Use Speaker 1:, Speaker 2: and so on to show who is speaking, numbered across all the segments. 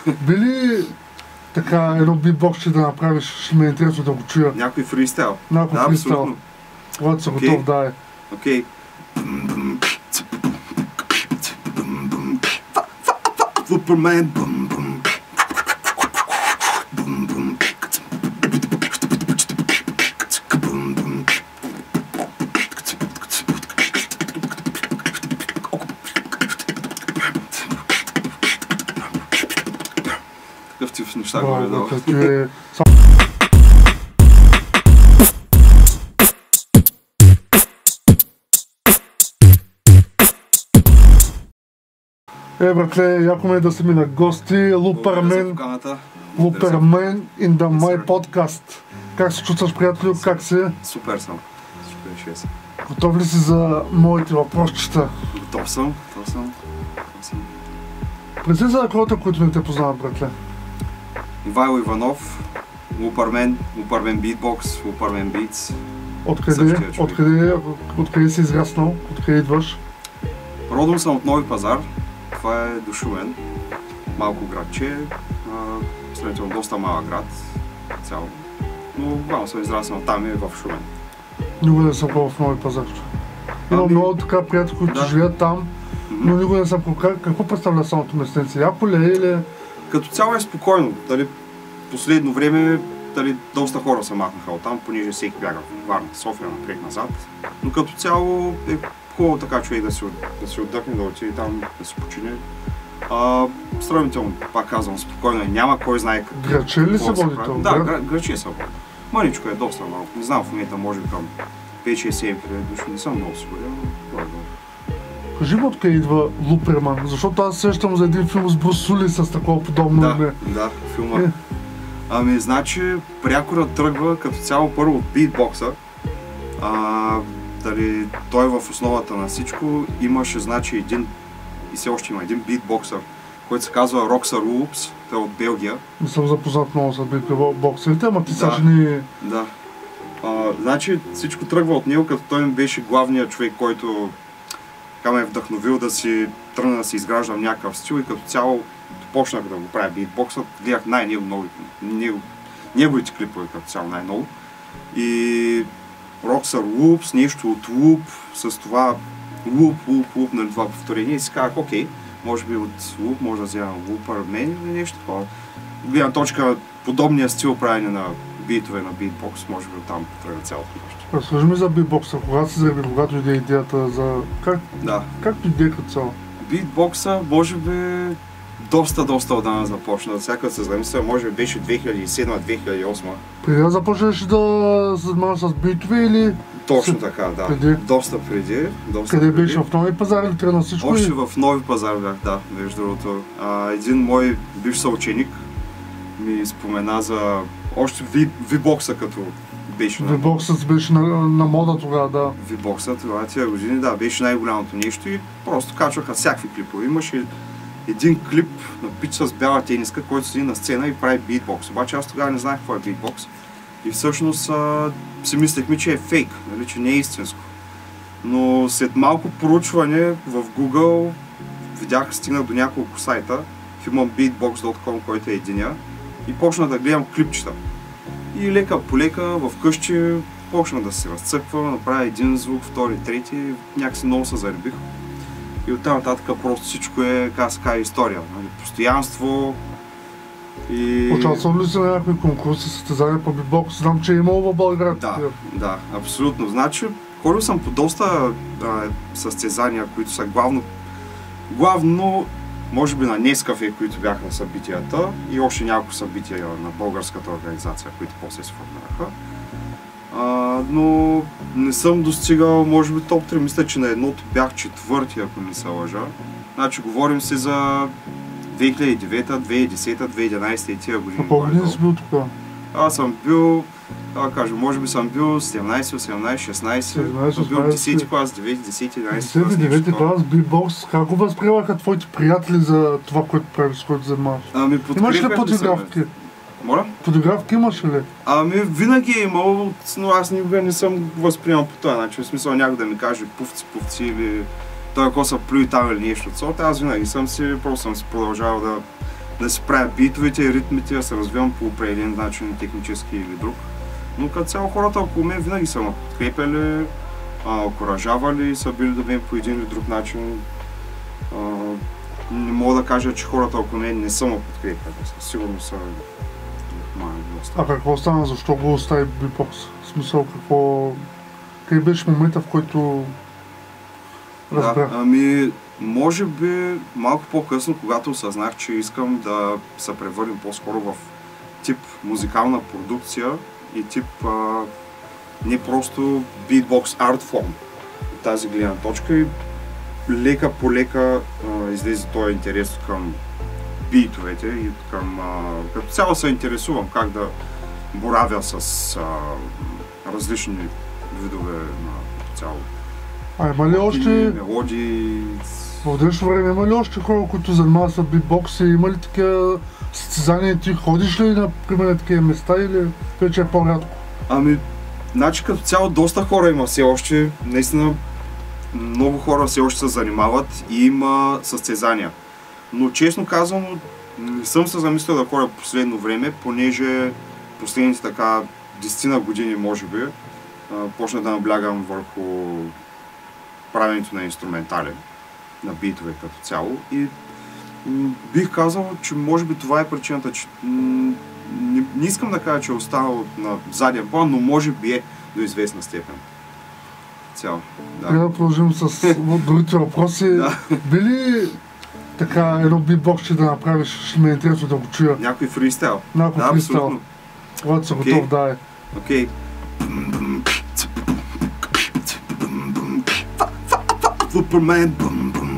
Speaker 1: Били така едно битбокс да направиш, ще ме е интересно да го чуя.
Speaker 2: Някой фристайл.
Speaker 1: Някой
Speaker 2: Да,
Speaker 1: фристайл.
Speaker 2: абсолютно.
Speaker 1: Когато са готов, дай.
Speaker 2: Окей. Супермен. Такъв тип неща горе долу.
Speaker 1: Братле, яко ме е да са ми на гости. Лупермен in the My Podcast. Как се чувстваш, приятелю? Как си?
Speaker 2: Супер съм. Супер ще.
Speaker 1: Готов ли си за моите въпросчета?
Speaker 2: Готов съм.
Speaker 1: Представи за хората, които не те познават, братле.
Speaker 2: Ивайло Иванов, Лупермен Beatbox, Лупермен Beats.
Speaker 1: Откъде си израснал? Откъде идваш?
Speaker 2: Родом съм от Нови пазар. Това е до Шумен. Малко градче. Сравнително доста малък град. Цяло. Но главно съм израснал там и в Шумен.
Speaker 1: Никога не съм ходил в Нови пазар. Имам много така приятели, които живеят там, но никога не съм ходил. Какво представля самото местенце? Яко ли е или...
Speaker 2: Като цяло е спокойно. Последно време доста хора се махнаха оттам, понеже всеки бяга в Варна, София, напред-назад. Но като цяло е хубаво така човек да се отдъхне, да отиде там, да се почине. Сравнително, пак казвам, спокойно, няма кой знае какво.
Speaker 1: Граче ли се води това?
Speaker 2: Да, граче се води. Мъничко е доста малко. Не знам в момента, може към 5-6-7 хиляди души, не съм много сигурен, но
Speaker 1: кажи ми откъде идва Луперман, защото аз сещам за един филм с Брус Уилис с такова подобно име.
Speaker 2: Да, филма. Значи, прякора тръгва като цяло първо от битбокса. Той в основата на всичко имаше, значи, един, и все още има един битбоксър, който се казва Роксър Лупс, той е от Белгия.
Speaker 1: Не съм запознат много с битбоксерите, ама ти са жени...
Speaker 2: Да. Значи всичко тръгва от него, като той беше главният човек, който така ме е вдъхновил да си тръгна да си изграждам някакъв стил и като цяло почнах да го правя битбоксът, гледах неговите клипове като цяло най-много. И Роксър Лупс, нещо от луп, с това луп, нали, това повторение и си казах, окей, може би от луп, може да взема Лупермен или нещо такова. Гледна точка, подобния стил правене на битове на битбокс, може би оттам тръгна цялото нещо.
Speaker 1: Разкажи ми за битбокса, когато се зареби, когато дойде идеята за... Как дойде като цяло?
Speaker 2: Битбокса, може би, доста отдавна започна. Всяка се замисля, може би беше 2007-2008.
Speaker 1: Преди да започнеш да се занимаваш с битове или...
Speaker 2: Точно така, да.
Speaker 1: Преди?
Speaker 2: Доста преди.
Speaker 1: Къде беше? В Нови пазар или тръгна всичко?
Speaker 2: Още в Нови пазар бях, да, между другото. Един мой бивш съученик ми спомена за още V-бокса, като беше на...
Speaker 1: V-боксът беше на мода тогава, да.
Speaker 2: V-бокса тогава тия години, да, беше най-голямото нещо и просто качваха всякакви клипове. Имаше един клип на пич с бяла тениска, който седи на сцена и прави битбокс. Обаче аз тогава не знаех какво е битбокс. И всъщност си мислехме, че е фейк, нали, че не е истинско. Но след малко проучване в Google стигнах до няколко сайта, имам beatbox.com, който е единия, и почнах да гледам клипчета. И лека по лека вкъщи почна да се разцъква, направя един звук, втори, трети, някакси много се заребих. И оттам нататък просто всичко е, история, нали, постоянство.
Speaker 1: Участвал ли си на някакви конкурси, състезания по битбокс? Знам, че е имало в България.
Speaker 2: Да, абсолютно. Значи, ходил съм по доста състезания, които са главно, може би на Нескафе, които бяха на събитията и още няколко събития на българската организация, които после се формираха. Но не съм достигал, може би топ 3, мисля, че на едното бях четвърти, ако не се лъжа. Значи, говорим си за 2009, 2010, 2011 и тия години.
Speaker 1: А по-години си бил тук?
Speaker 2: Аз съм бил, може би съм бил 17, 18, 16, бил 10 клас, 9, 10, 11 клас.
Speaker 1: 10-9 клас, битбокс, как го възприемаха твоите приятели за това, което правиш, с което занимаваш? Имаш ли подигравки?
Speaker 2: Моля?
Speaker 1: Подигравки имаш ли?
Speaker 2: Винаги е имало, но аз никога не съм го възприемал по този начин. В смисъл някой да ми каже пувци или той ако са плюи там или нещо от сорта, аз винаги просто съм си продължавал да си правя битовете и ритмите, да се развивам по определен начин, технически или друг. Но като цяло хората около мен винаги са ме подкрепяли, окуражавали, са били до мен по един или друг начин. Не мога да кажа, че хората около мен не са ме подкрепяли, сигурно са
Speaker 1: А какво стана? Защо го остави битбокс? В смисъл, къде беше момента, в който разбрах?
Speaker 2: Да, може би малко по-късно, когато осъзнах, че искам да се превърнем по-скоро в тип музикална продукция и тип не просто битбокс артформ от тази гледна точка и лека по лека излезе този интерес към битовете и към като цяло се интересувам как да боравя с различни видове на цяло.
Speaker 1: Има ли още
Speaker 2: мелодии?
Speaker 1: В днешно време има ли още хора, които занимават с битбокс и има ли такива състезания? Ти ходиш ли например на такива места или вече е по-рядко?
Speaker 2: Значи като цяло доста хора има все още, наистина много хора все още се занимават и има състезания. Но честно казано, не съм се замислил да ходя последно време, понеже последните така 10 години може би почна да наблягам върху правенето на инструментален, на битове като цяло и бих казал, че може би това е причината, че не искам да кажа, че е останал на заден план, но може би е до известна степен. Цяло.
Speaker 1: Да. Да продължим с другите въпроси. Да. Би ли така едно битбокс да направиш, ще ме е интересно да го чуя?
Speaker 2: Някой фристайл?
Speaker 1: Някой фристайл. Когато са готов, да е.
Speaker 2: Окей. Superman, boom, boom.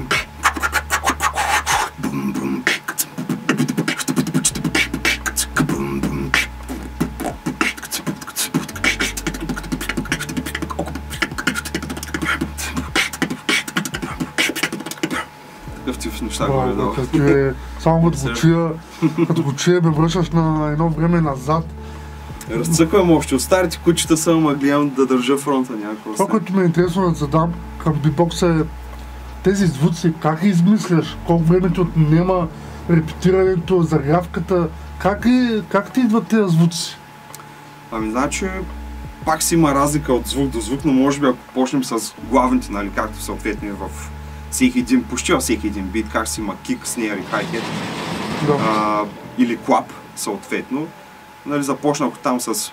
Speaker 2: Такъв тип неща горе-долу.
Speaker 1: Само като го чуя, ме връщаш на едно време назад.
Speaker 2: Разцъквам още. От старите кучета съм, а гледам да държа фронта някакво.
Speaker 1: Това, което ме е интересно да задам към битбокса е тези звуци, как ги измисляш? Колко времето отнема репетирането, загрявката? Как ти идват тези звуци?
Speaker 2: Значи, пак си има разлика от звук до звук, но може би ако почнем с главните, нали, както съответно в всеки един, почти във всеки един бит, как си има кик, снеер и хай-хет. Да. Или клап, съответно. Нали, започнах там с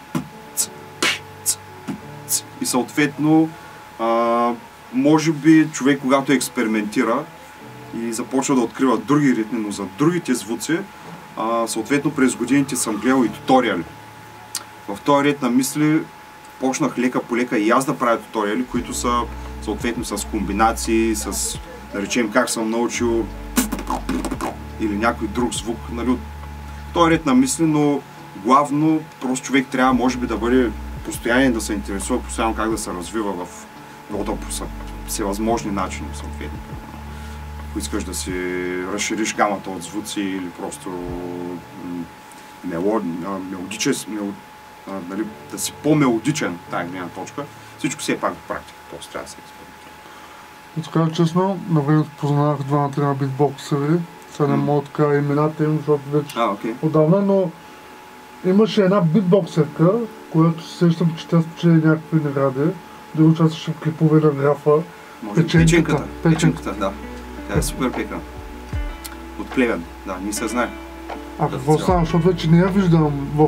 Speaker 2: и съответно може би човек, когато експериментира и започва да открива други ритми, но за другите звуци съответно през годините съм гледал и туториали. В този ред на мисли почнах лека по лека и аз да правя туториали, които са съответно с комбинации, с, да речем, как съм научил или някой друг звук, нали, от този ред на мисли, но главно просто човек трябва, може би, да бъде постоянен, да се интересува постоянно как да се развива в много всевъзможни начини, съответно. Ако искаш да си разшириш гамата от звуци или просто мелодичен, нали, да си по-мелодичен, тая гледна точка, всичко си е пак в практика, просто трябва да се експериментира.
Speaker 1: Да ти кажа честно, на времето познавах двамата битбоксери, сега не мога така имената им, защото вече отдавна, но имаше една битбоксерка, която се сещам, че тя спечели някакви награди, дори участваше в клипове на графа.
Speaker 2: Печенката, да. Тя е супер пека. От Плевен, да, не се знае.
Speaker 1: Какво стана, защото вече не я виждам в...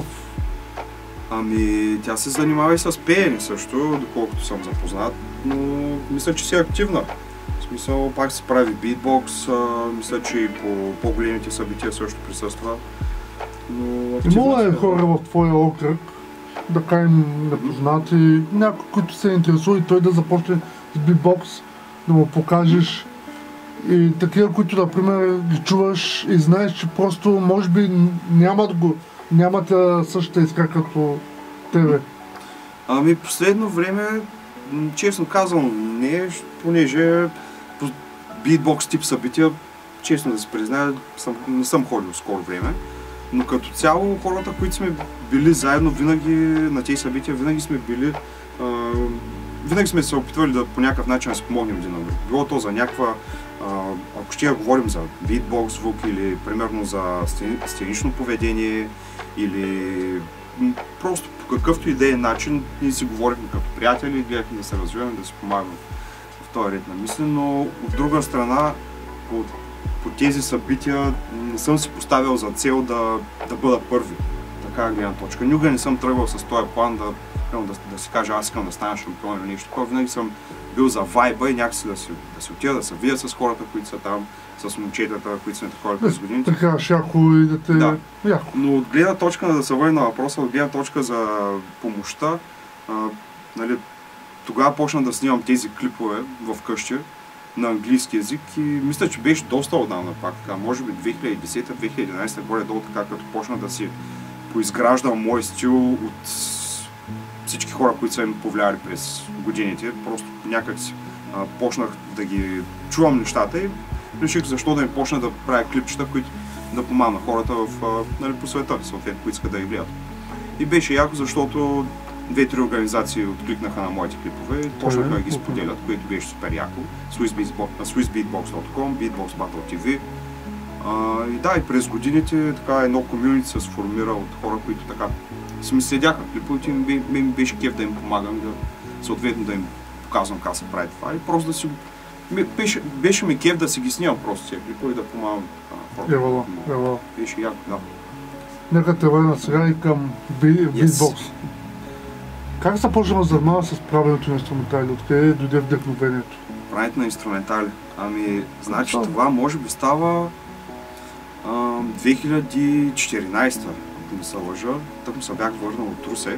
Speaker 2: Тя се занимава и с пеене също, доколкото съм запознат, но мисля, че си активна. В смисъл, пак се прави битбокс, мисля, че и по по-големите събития също присъства.
Speaker 1: Имало е хора в твоя окръг, да кажем непознати, някой, които се интересува и той да започне с битбокс, да му покажеш и такива, които, например, ги чуваш и знаеш, че просто може би нямат същата иска като тебе.
Speaker 2: Последно време, честно казвам, не, понеже по битбокс тип събития, честно да се призная, не съм ходил скоро време. Но като цяло хората, които сме били заедно винаги на тези събития, винаги сме били винаги сме се опитвали да по някакъв начин да си помогнем един на друг. Било то за някаква, ако ще говорим за битбокс звук или примерно за сценично поведение или просто по какъвто и да е начин, ние си говорихме като приятели, гледахме да се развиваме, да си помагаме в този ред на мисли, но от друга страна по тези събития не съм си поставил за цел да бъда първи. Така гледна точка. Никога не съм тръгвал с този план да си кажа аз искам да стана шампион или нещо такова. Винаги съм бил за вайба и някакси да си отида, да се видя с хората, които са там, с момчетата, които са такова през годините.
Speaker 1: Така, шако и да те...
Speaker 2: Да.
Speaker 1: Яко.
Speaker 2: Но от гледна точка, да се върне на въпроса, от гледна точка за помощта, нали, тогава почна да снимам тези клипове в къщи на английски език и мисля, че беше доста отдавна пак така, може би 2010-2011 горе-долу така, като почна да си поизграждам мой стил от всички хора, които са им повлияли през годините. Просто някак си почнах да ги чувам нещата и реших защо да им почна да правя клипчета, които да помагам на хората нали, по света, съответно, които искат да ги гледат. И беше яко, защото 2-3 организации откликнаха на моите клипове и почнаха да ги споделят, което беше супер яко. SwissBeatbox.com, Beatbox Battle TV. И да, и през годините така едно комюнити се сформира от хора, които така си ми следяха клиповете и ми беше кеф да им помагам, съответно да им показвам как се прави това и просто да си... Беше ми кеф да си ги снимам просто тези клипове и да помагам хората.
Speaker 1: Евала.
Speaker 2: Беше яко, да.
Speaker 1: Нека те върна сега и към битбокс. Как започна да занимава с правенето на инструментали? Откъде дойде вдъхновението?
Speaker 2: Правенето на инструментали? Значи това може би става 2014, ако не се лъжа. Тъкмо се бях върнал от Русе,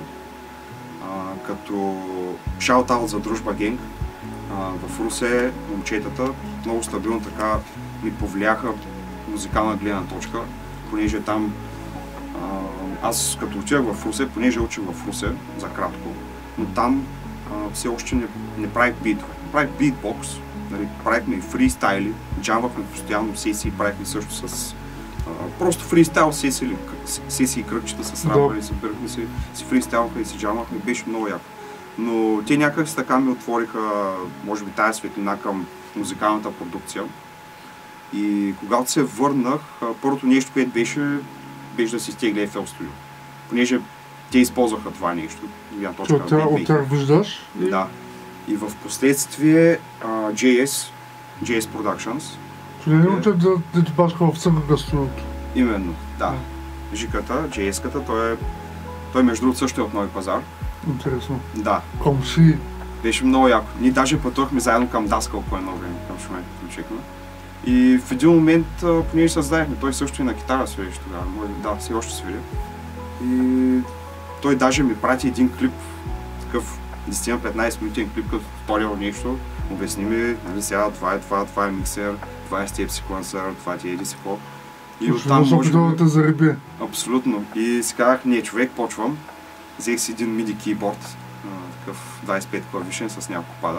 Speaker 2: като шаут-аут за Дружба Генг. В Русе момчетата много стабилно така ми повлияха музикална гледна точка, понеже там аз като отивах в Русе, понеже учих в Русе за кратко, но там все още не правих битове. Правих битбокс, нали, правихме и фристайли, джамвахме постоянно сесии, правихме също с просто фристайл сесии и кръгчета с рамбали, събирахме си фристайлха и си джамвахме, беше много яко. Но те някак си така ми отвориха, може би, тая светлина към музикалната продукция. И когато се върнах, първото нещо, което беше да си изтегля FL Studio. Понеже те използваха това нещо.
Speaker 1: От тях виждаш?
Speaker 2: Да. И в последствие JS Productions.
Speaker 1: Не е учат да ти пашка в съгъга студиото?
Speaker 2: Именно, да. Жиката, JS-ката, той между другото също е от Нови пазар.
Speaker 1: Интересно.
Speaker 2: Да.
Speaker 1: Комши.
Speaker 2: Беше много яко. Ние даже пътувахме заедно към Даскал по едно време, към Шумен, включихме. И в един момент, понеже се знаехме, той също и на китара свиреше тогава. Да, все още свири. И той даже ми прати един клип, такъв 10-15 минутен клип, като туториал нещо. Обясни ми, нали, сега това е миксер, това е степ секвенсър, това ти еди си какво. И оттам може
Speaker 1: да зареби.
Speaker 2: Абсолютно. И си казах, не, човек, почвам. Взех си един MIDI кейборд, такъв 25 клавишен с няколко пада.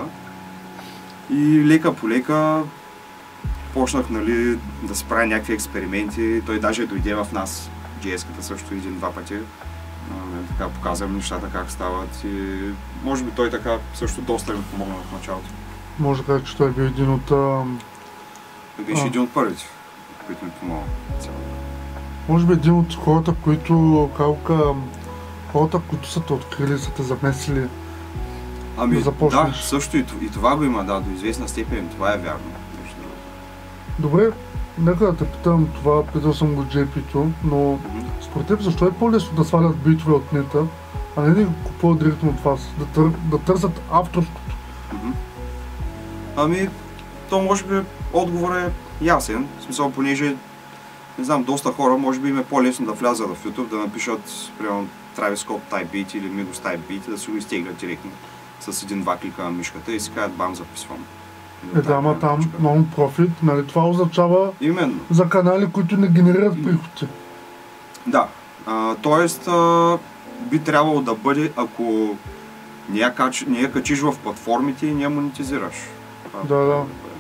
Speaker 2: И лека по лека почнах, нали, да си правя някакви експерименти. Той даже дойде в нас, JS-ката също един-два пъти. Така показвам нещата как стават и може би той така също доста ми помогна в началото.
Speaker 1: Може да кажа, че той бе един от...
Speaker 2: Той беше един от първите, които ми помогна.
Speaker 1: Може би един от хората, които хората, които са те открили, са те замесли да започнеш.
Speaker 2: Да, също и това го има, да, до известна степен, това е вярно.
Speaker 1: Добре, нека да те питам това, питал съм го JP-то, но според теб защо е по-лесно да свалят битове от нета, а не да ги купуват директно от вас, да търсят авторското?
Speaker 2: То може би отговор е ясен, в смисъл, понеже не знам, доста хора може би им е по-лесно да влязат в YouTube, да напишат, примерно, Travis Scott type beat или Migos type beat, да си го изтеглят директно с един-два клика на мишката и си кажат бам, записвам.
Speaker 1: Ама там non-profit, нали? Това означава
Speaker 2: именно
Speaker 1: за канали, които не генерират приходи.
Speaker 2: Да, т.е. би трябвало да бъде, ако не я качиш в платформите и не я монетизираш.
Speaker 1: Да.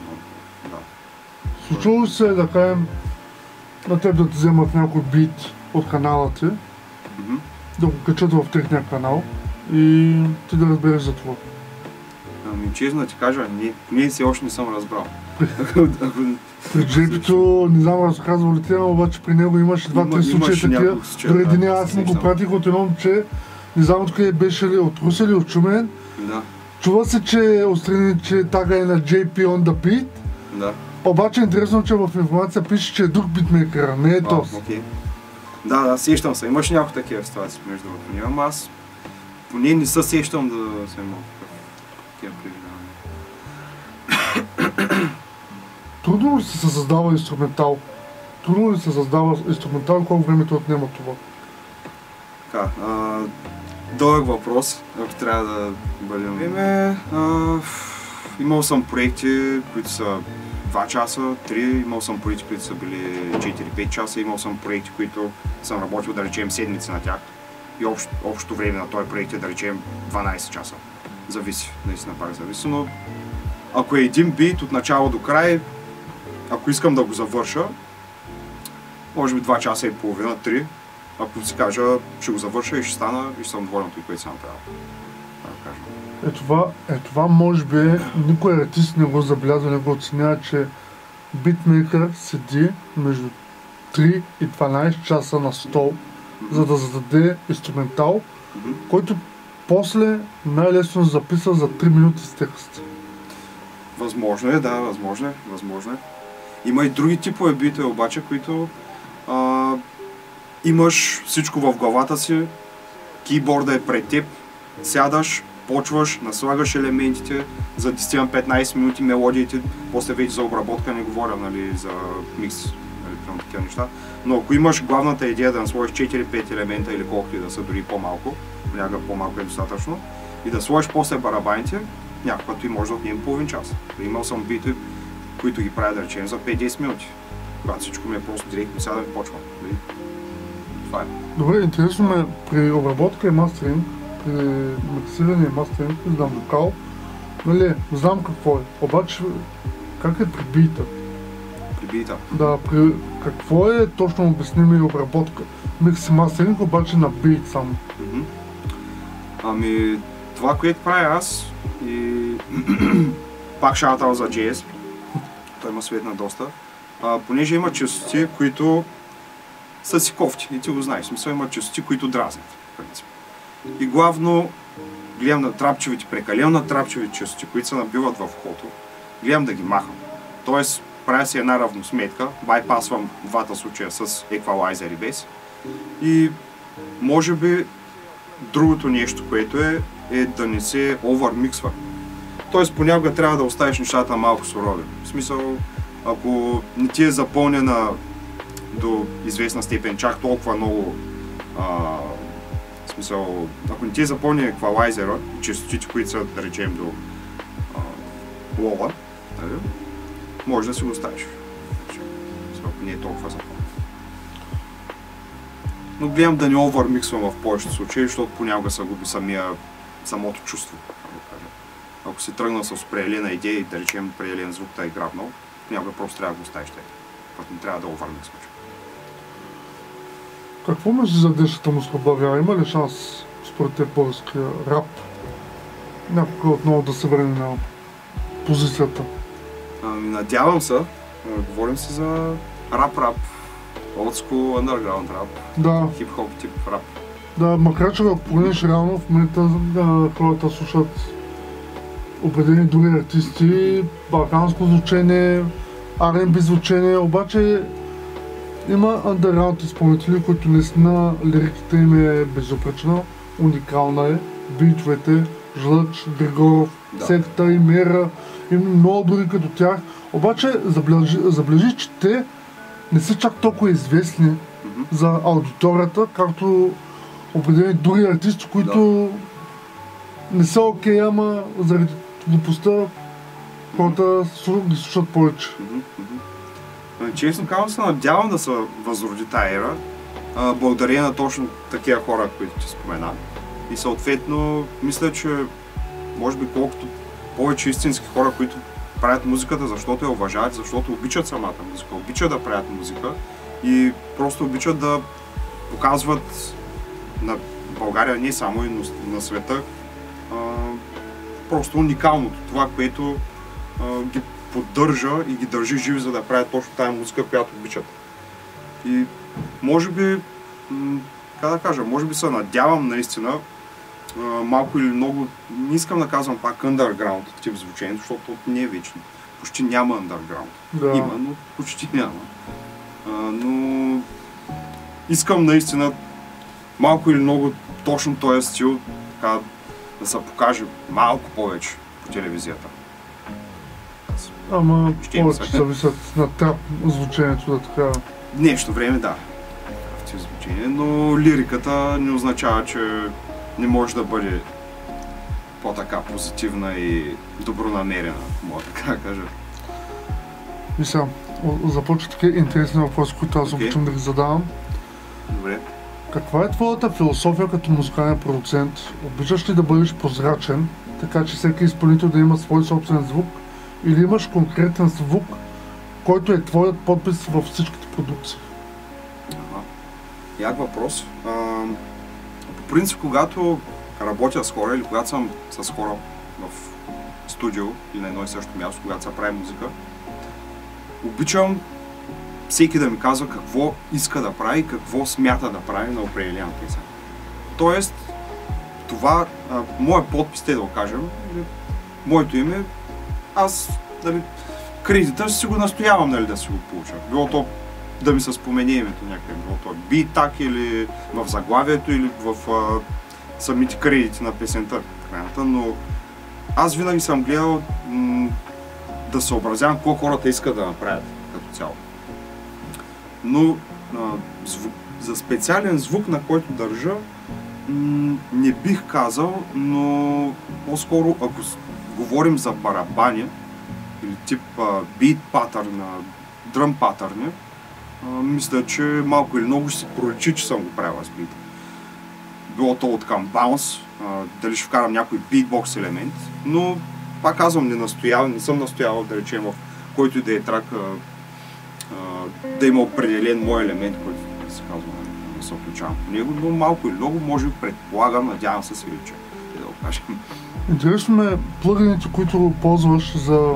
Speaker 1: Случва се да кажем на теб да ти вземат някой бит от канала ти, да го качат в техния канал и ти да разбереш за това.
Speaker 2: Ами честно да ти кажа, не все още не съм разбрал.
Speaker 1: При Джепито, не знам разказвал ли те, обаче при него имаше 2-3 случаи такива. Дори един аз му го пратих от едно момче, не знам откъде беше ли, от Русе или от Шумен.
Speaker 2: Да.
Speaker 1: Чува се, че отстрани, че тага е на JP on the beat.
Speaker 2: Да.
Speaker 1: Обаче интересно, че в информация пише, че е друг битмейкър, не е Тос.
Speaker 2: Okay. Да, сещам се. Имаш някои такива ситуации между другото. Ама аз поне не се сещам да съм имал такива преживявания.
Speaker 1: Трудно ли се създава инструментал? Трудно ли се създава инструментал, колко времето отнема това?
Speaker 2: Така, дълъг въпрос, ако трябва да бъдем. Имал съм проекти, които са 2 часа, 3, имал съм проекти, които са били 4-5 часа, имал съм проекти, които съм работил, да речем, седмици на тях. И общото време на този проект е, да речем, 12 часа. Зависи, наистина пак зависи, но ако е един бит от начало до край, ако искам да го завърша, може би 2 часа и половина, 3. Ако си кажа, ще го завърша и ще стана и ще съм доволен от това, което съм направил.
Speaker 1: Това може би никой артист не го забелязва, не го оценява, че битмейкър седи между 3 и 12 часа на стол, за да зададе инструментал, който после най-лесно записва за 3 минути с текст.
Speaker 2: Възможно е, да, възможно е. Има и други типове битове обаче, които имаш всичко в главата си, кейборда е пред теб, сядаш, почваш, наслагаш елементите, за 10-15 минути мелодиите, после вече за обработка не говоря, нали, за микс, нали, такива неща. Но ако имаш главната идея да насложиш 4-5 елемента или колкото и да са, дори по-малко, понякога по-малко е достатъчно, и да сложиш после барабаните, някакъв път и може да отнеме половин час. Имал съм бити, които ги правя, да речем, за 5-10 минути. Когато всичко ми е просто директно, сега да ми почвам. Това е.
Speaker 1: Добре, интересно ме при обработка и мастеринг, при миксиране и мастеринг, знам вокал, нали, знам какво е. Обаче, как е при бита?
Speaker 2: При бита?
Speaker 1: Да, при какво е точно обясним и обработка? Микс и мастеринг, обаче на бит само.
Speaker 2: Ами, това, което правя аз и пак шаутаут за JS, той има светна доста, понеже има честоти, които са си кофти и ти го знаеш, в смисъл има честоти, които дразнят, в принцип. И главно гледам на трапчевите, прекалено на трапчевите честоти, които се набиват в ухото, гледам да ги махам. Тоест, правя си една равносметка, байпасвам двата случая с еквалайзер и без. И може би другото нещо, което е да не се овърмиксва. Тоест, понякога трябва да оставиш нещата малко сурови. В смисъл, ако не ти е запълнена до известна степен чак толкова много, в смисъл, ако не ти е запълнен еквалайзера и честотите, които са, да речем, до лола, може да си го оставиш. Ако не е толкова запълнен. Но гледам да не овърмиксвам в повечето случаи, защото понякога се губи самото чувство. Ако си тръгнал с определена идея и да речем определен звук да е грабнал, понякога просто трябва да го оставиш тъй. Път не трябва да овърмиксваш.
Speaker 1: Какво мислиш за днешната музика? Има ли шанс според теб българския рап някога отново да се върне на позицията?
Speaker 2: Надявам се. Говорим си за рап, old school, underground рап,
Speaker 1: да.
Speaker 2: хип-хоп тип рап.
Speaker 1: Да, макар че ако погледнеш реално в момента хората слушат определени други артисти, балканско звучение, R&B звучение, обаче има underground изпълнители, които наистина лириката им е безупречна, уникална е, битовете, Жлъч, Григоров, да. Секта и Мера, има много други като тях, обаче забележи, че те не са чак толкова известни за аудиторията, както определени други артисти, които не са окей, ама заради глупостта хората ги слушат повече.
Speaker 2: Честно казвам се, надявам да се възроди тая ера, благодарение на точно такива хора, които ти спомена. И съответно, мисля, че може би колкото повече истински хора, които правят музиката, защото я уважават, защото обичат самата музика, обичат да правят музика и просто обичат да показват на България, не само и на света, просто уникалното, това, което ги поддържа и ги държи живи, за да правят точно тази музика, която обичат. И може би, как да кажа, може би се надявам наистина малко или много, не искам да казвам пак underground тип звучение, защото не е вечно. Почти няма underground.
Speaker 1: Да.
Speaker 2: Има, но почти няма. Но искам наистина малко или много точно този стил така, да се покаже малко повече по телевизията.
Speaker 1: Ама повече зависят на трап звучението да така.
Speaker 2: Днешно време да, в тези звучения, но лириката не означава, че не може да бъде по-така позитивна и добронамерена, мога така да кажа.
Speaker 1: Мисля, започва такива интересни въпроси, които аз обичам да ги задавам.
Speaker 2: Добре.
Speaker 1: Каква е твоята философия като музикален продуцент? Обичаш ли да бъдеш прозрачен, така че всеки изпълнител да има свой собствен звук? Или имаш конкретен звук, който е твоят подпис във всичките продукции?
Speaker 2: Як въпрос. По принцип, когато работя с хора или когато съм с хора в студио или на едно и също място, когато се прави музика, обичам всеки да ми казва какво иска да прави, какво смята да прави на определена песен. Тоест, това, моят подпис, те да го кажем, моето име, аз, дали, кредита си го настоявам, нали, да си го получа. Било то да ми се спомене името някъде, било то бит так или в заглавието, или в самите кредити на песента, но аз винаги съм гледал да съобразявам какво хората искат да направят като цяло. Но за специален звук, на който държа, не бих казал, но по-скоро, ако говорим за барабани или тип бит патърн, дръм патърни, мисля, че малко или много ще се проличи, че съм го правил с бит. Било то от към баунс, дали ще вкарам някой битбокс елемент, но пак казвам, не съм настоявал, да речем, в който и да е трак, да има определен мой елемент, който да се казва, да се отличавам по него, но малко или много, може би предполагам, надявам се се лича, да го кажем.
Speaker 1: Интересно ме плъгините, които ползваш за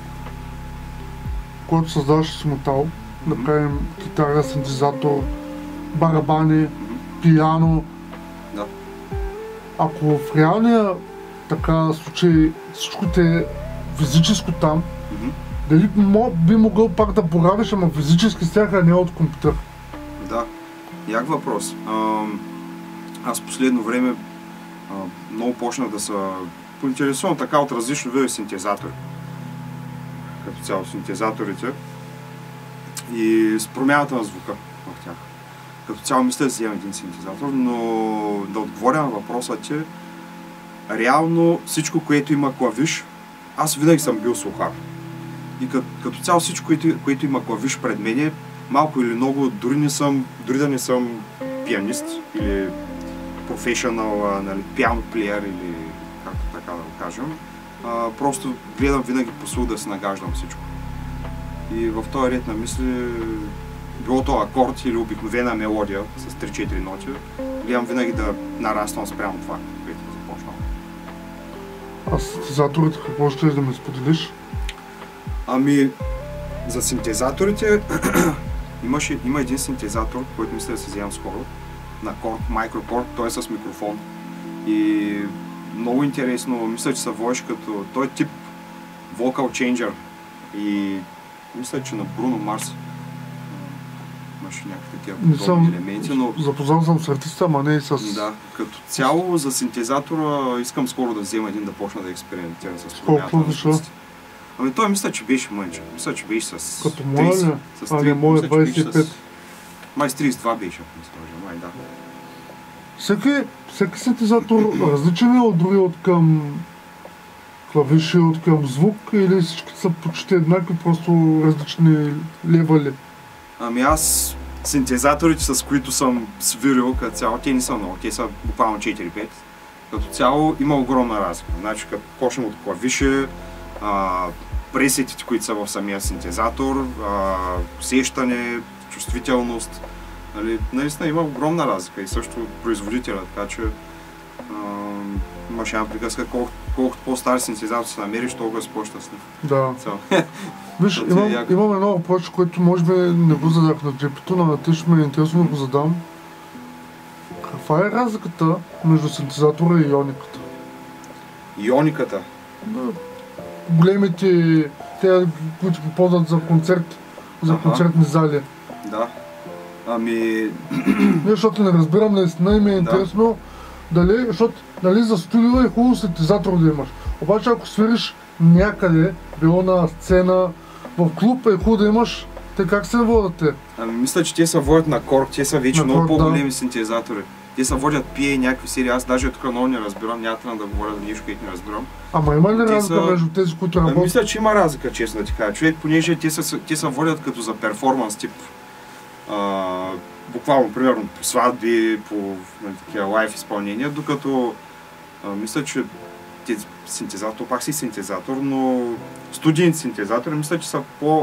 Speaker 1: когато създаваш с метал, да правим китара, синтезатор, барабани, пиано.
Speaker 2: Да.
Speaker 1: Ако в реалния така случай всичко те е физическо там, дали би могъл пак да боравиш, ама физически с тях, а не от компютър?
Speaker 2: Да, як въпрос. Аз последно време много почнах да се поинтересувам така от различни видове синтезатори. Като цяло синтезаторите и с промяната на звука в тях. Като цяло мисля да си взема един синтезатор, но да отговоря на въпроса, че реално всичко, което има клавиш, аз винаги съм бил слухар. И като цяло всичко, което има клавиш пред мене, малко или много, дори да не съм пианист или професионал, нали, пиано плеер или както така да го кажем, просто гледам винаги по слух да се нагаждам всичко. И в този ред на мисли, било то акорд или обикновена мелодия с 3-4 ноти, гледам винаги да нараствам спрямо това, което започнал.
Speaker 1: А синтезаторите какво ще да ме споделиш?
Speaker 2: Ами, за синтезаторите има един синтезатор, който мисля да се вземам скоро, на Korg, Microkorg, той е с микрофон. И много интересно, мисля, че се водиш като той е тип Vocal Changer и мисля, че на Bruno Mars имаше някакви такива подобни елементи, но...
Speaker 1: Запознал съм с артиста, ама не и с...
Speaker 2: Да, като цяло за синтезатора искам скоро да взема един да почна да експериментирам с промяната на звуците. Ами той мисля, че беше мънче. Мисля, че беше с...
Speaker 1: Като моя ли? А не моя 25.
Speaker 2: Май с 32 беше, май да.
Speaker 1: Всеки синтезатор различен е от други, от към клавиши, от към звук, или всички са почти еднакви, просто различни левели?
Speaker 2: Ами аз синтезаторите, с които съм свирил като цяло, те не са много, те са буквално 4-5. Като цяло има огромна разлика. Значи като почнем от клавиши, пресетите, които са в самия синтезатор, усещане, чувствителност. Наистина има огромна разлика и също производителя, така че имаше една приказка, колкото по-стар синтезатор се намериш, толкова си по-щастлив.
Speaker 1: Да.
Speaker 2: Цел.
Speaker 1: Виж, имам едно въпрос, което може би не го задах на джепито, но те ще ме е интересно да го задам. Каква е разликата между синтезатора и иониката?
Speaker 2: Иониката?
Speaker 1: Големите, те, които го ползват за концерт, за концертни зали.
Speaker 2: Да. Ами...
Speaker 1: Защото не разбирам наистина и ми е интересно дали, защото нали, за студио е хубаво синтезатор да имаш. Обаче ако свириш някъде, било на сцена, в клуб е хубаво да имаш, те как се водят те?
Speaker 2: Ами мисля, че те се водят на корк, те са вече
Speaker 1: на
Speaker 2: много
Speaker 1: корк,
Speaker 2: по-големи синтезатори. Те се водят PA и някакви серии, аз даже тук много не разбирам, няма да говоря за нещо, което не разбирам.
Speaker 1: Ама има ли разлика между тези, които работят?
Speaker 2: Мисля, че има разлика, честно да ти кажа. Човек, понеже те се водят като за перформанс тип. Буквално, примерно, по сватби, по такива лайв изпълнения, докато мисля, че синтезатор, пак си синтезатор, но студийни синтезатори, мисля, че са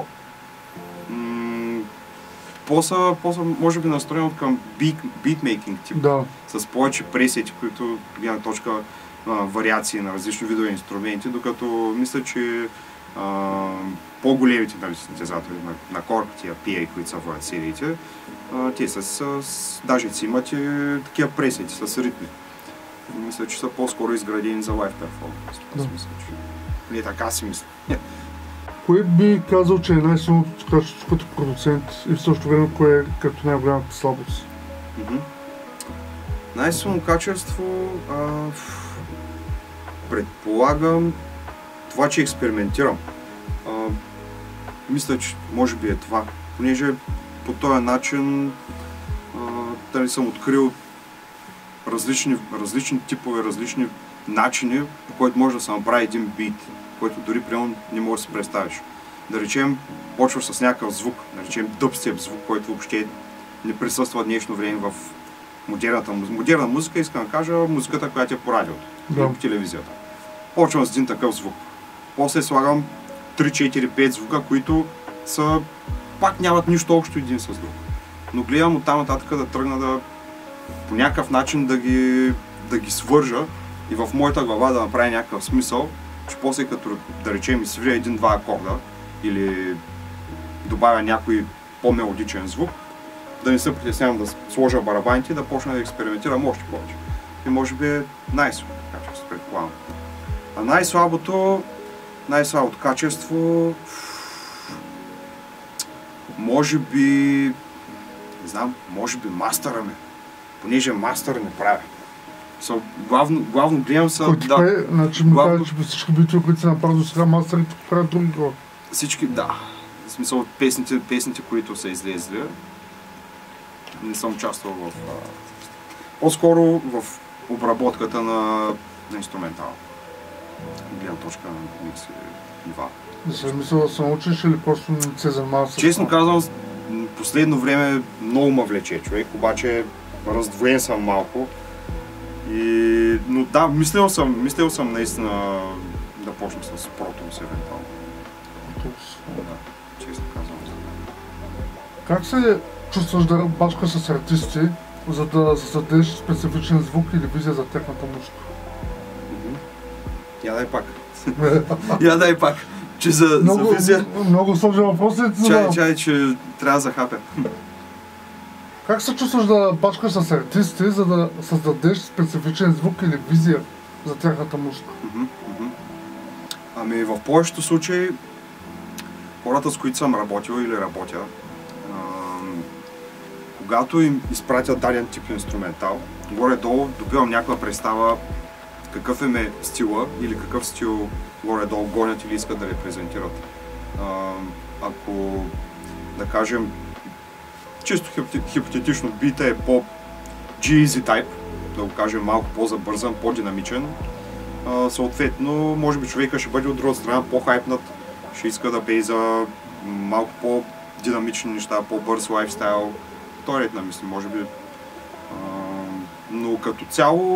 Speaker 2: може би настроени към битмейкинг тип, с повече пресети, които гледна точка вариации на различни видове инструменти, докато мисля, че по-големите синтезатори на корк, тия PA, които са в сериите, те даже си имат и такива пресети с ритми. Мисля, че са по-скоро изградени за лайв перформанс. Не така си мисля.
Speaker 1: Кое би казал, че е най-силното качество като продуцент и в същото време кое е като най-голямата слабост?
Speaker 2: Най-силно качество предполагам това, че експериментирам. Мисля, че може би е това, понеже по този начин съм открил различни типове, различни начини, по който може да се направи един бит, който дори примерно не можеш да си представиш. Да речем, почваш с някакъв звук, да речем дъбстеп звук, който въобще не присъства в днешно време в модерна музика, искам да кажа музиката, която е по радиото или по телевизията. Почвам с един такъв звук. После слагам 3-4-5 звука, които пак нямат нищо общо един с друг. Но гледам оттам нататък да тръгна по някакъв начин да ги свържа и в моята глава да направя някакъв смисъл, че после като да речем изсвиря един-два акорда или добавя някой по-мелодичен звук, да не се притеснявам да сложа барабаните и да почна да експериментирам още повече. И може би е най-слабото качество, предполагам. А най-слабото качество може би, не знам, може би мастъра ми, понеже мастър не правя. Главно гледам са...
Speaker 1: Значи ми кажа, че всички битове, които се направят до сега, мастърите правят други хора.
Speaker 2: Всички, да. В смисъл песните, които са излезли, не съм участвал в... по-скоро в обработката на инструментал. Гледам точка на микси нива.
Speaker 1: Да се мисля да се научиш или просто не се занимава с...
Speaker 2: Честно казвам, последно време много ме влече човек, обаче раздвоен съм малко. Но да, мислил съм наистина да почнем с Pro-Tools евентуално. Да, честно казвам.
Speaker 1: Как се чувстваш да бачкаш с артисти, за да създадеш специфичен звук или визия за тяхната музика?
Speaker 2: Я дай пак. Че за визия...
Speaker 1: Много сложен въпрос е.
Speaker 2: Чай, че трябва да захапя.
Speaker 1: Как се чувстваш да бачкаш с артисти, за да създадеш специфичен звук или визия за тяхната музика?
Speaker 2: Ами в повечето случаи хората, с които съм работил или работя, когато им изпратят даден тип инструментал, горе-долу добивам някаква представа какъв е стила или какъв стил горе-долу гонят или искат да репрезентират. Ако, да кажем, чисто хипотетично бита е по-G-Easy type, да го кажем малко по-забързан, по-динамичен, съответно, може би човека ще бъде от друга страна по-хайпнат, ще иска да пее за малко по-динамични неща, по-бърз лайфстайл, той ред на мисли, може би. Но като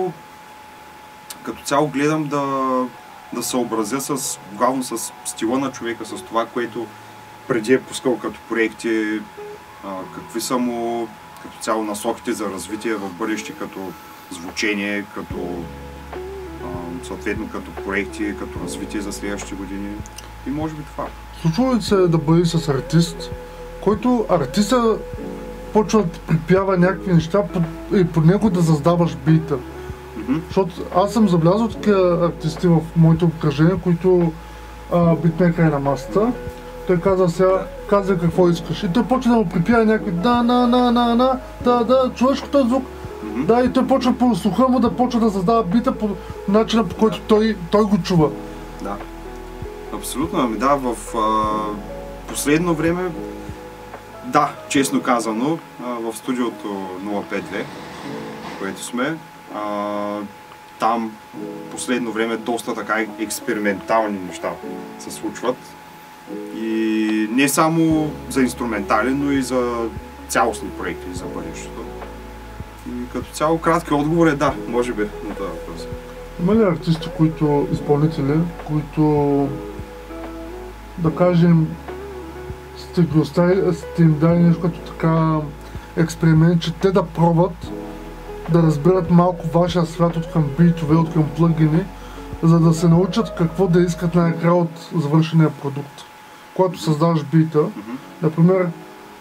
Speaker 2: цяло гледам да съобразя главно с стила на човека, с това, което преди е пускал като проекти, какви са му като цяло насоките за развитие в бъдеще, като звучение, като съответно като проекти, като развитие за следващите години. И може би това.
Speaker 1: Случва ли се да бъде с артист, който артиста почва да припява някакви неща и под него да създаваш бита? Защото аз съм забелязал такива артисти в моето обкръжение, които битмейкър е на масата. Той каза сега, казва какво искаш. И той почва да му припява някакви да, чуваш този звук? Да, и той почва по слуха му да почва да създава бита по начина, по който той го чува.
Speaker 2: Да. Абсолютно, ами да, в последно време, да, честно казано, в студиото 052, което сме, там последно време доста така експериментални неща се случват. И не само за инструментален, но и за цялостни проекти за бъдещето. И като цяло кратки отговор е да, може би на този въпрос.
Speaker 1: Има ли артисти, изпълнители, които, да кажем, сте им дали нещо като така експеримент, че те да пробват да разберат малко вашия свят от към битове, от към плъгини, за да се научат какво да искат най-накрая от завършения продукт. Когато създаваш бита, например,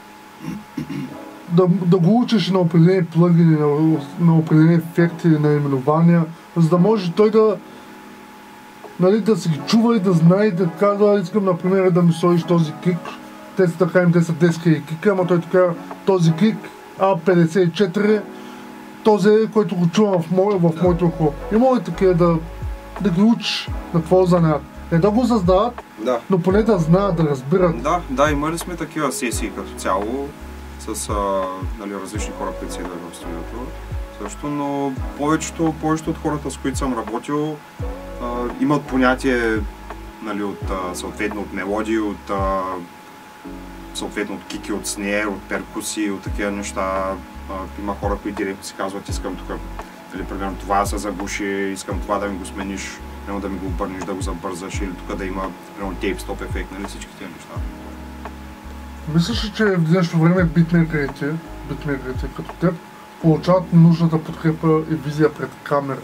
Speaker 1: да го учиш на определени плъгини, на определени ефекти, на именования, за да може той да си ги чува и да знае и да казва, искам, например, да ми сложиш този кик. Те са 10 кика, ама той така, този кик, А54, този, който го чувам в моето ухо. Има ли такива да ги учиш на твоя занят? Не да го създават, но поне да знаят, да разбират.
Speaker 2: Да, имали сме такива сесии като цяло с различни хора, които са идвали в студиото. Също, но повечето от хората, с които съм работил, имат понятие съответно от мелодии, съответно от кики, от снеер, от перкусии, от такива неща. Има хора, които директно си казват, искам тук, примерно това да се заглуши, искам това да ми го смениш, да ми го обърнеш, да го забързаш или тук да има тейп-стоп ефект, всички тези неща.
Speaker 1: Мислиш ли, че в днешно време битмейкърите като теб получават нужната подкрепа и визия пред камера?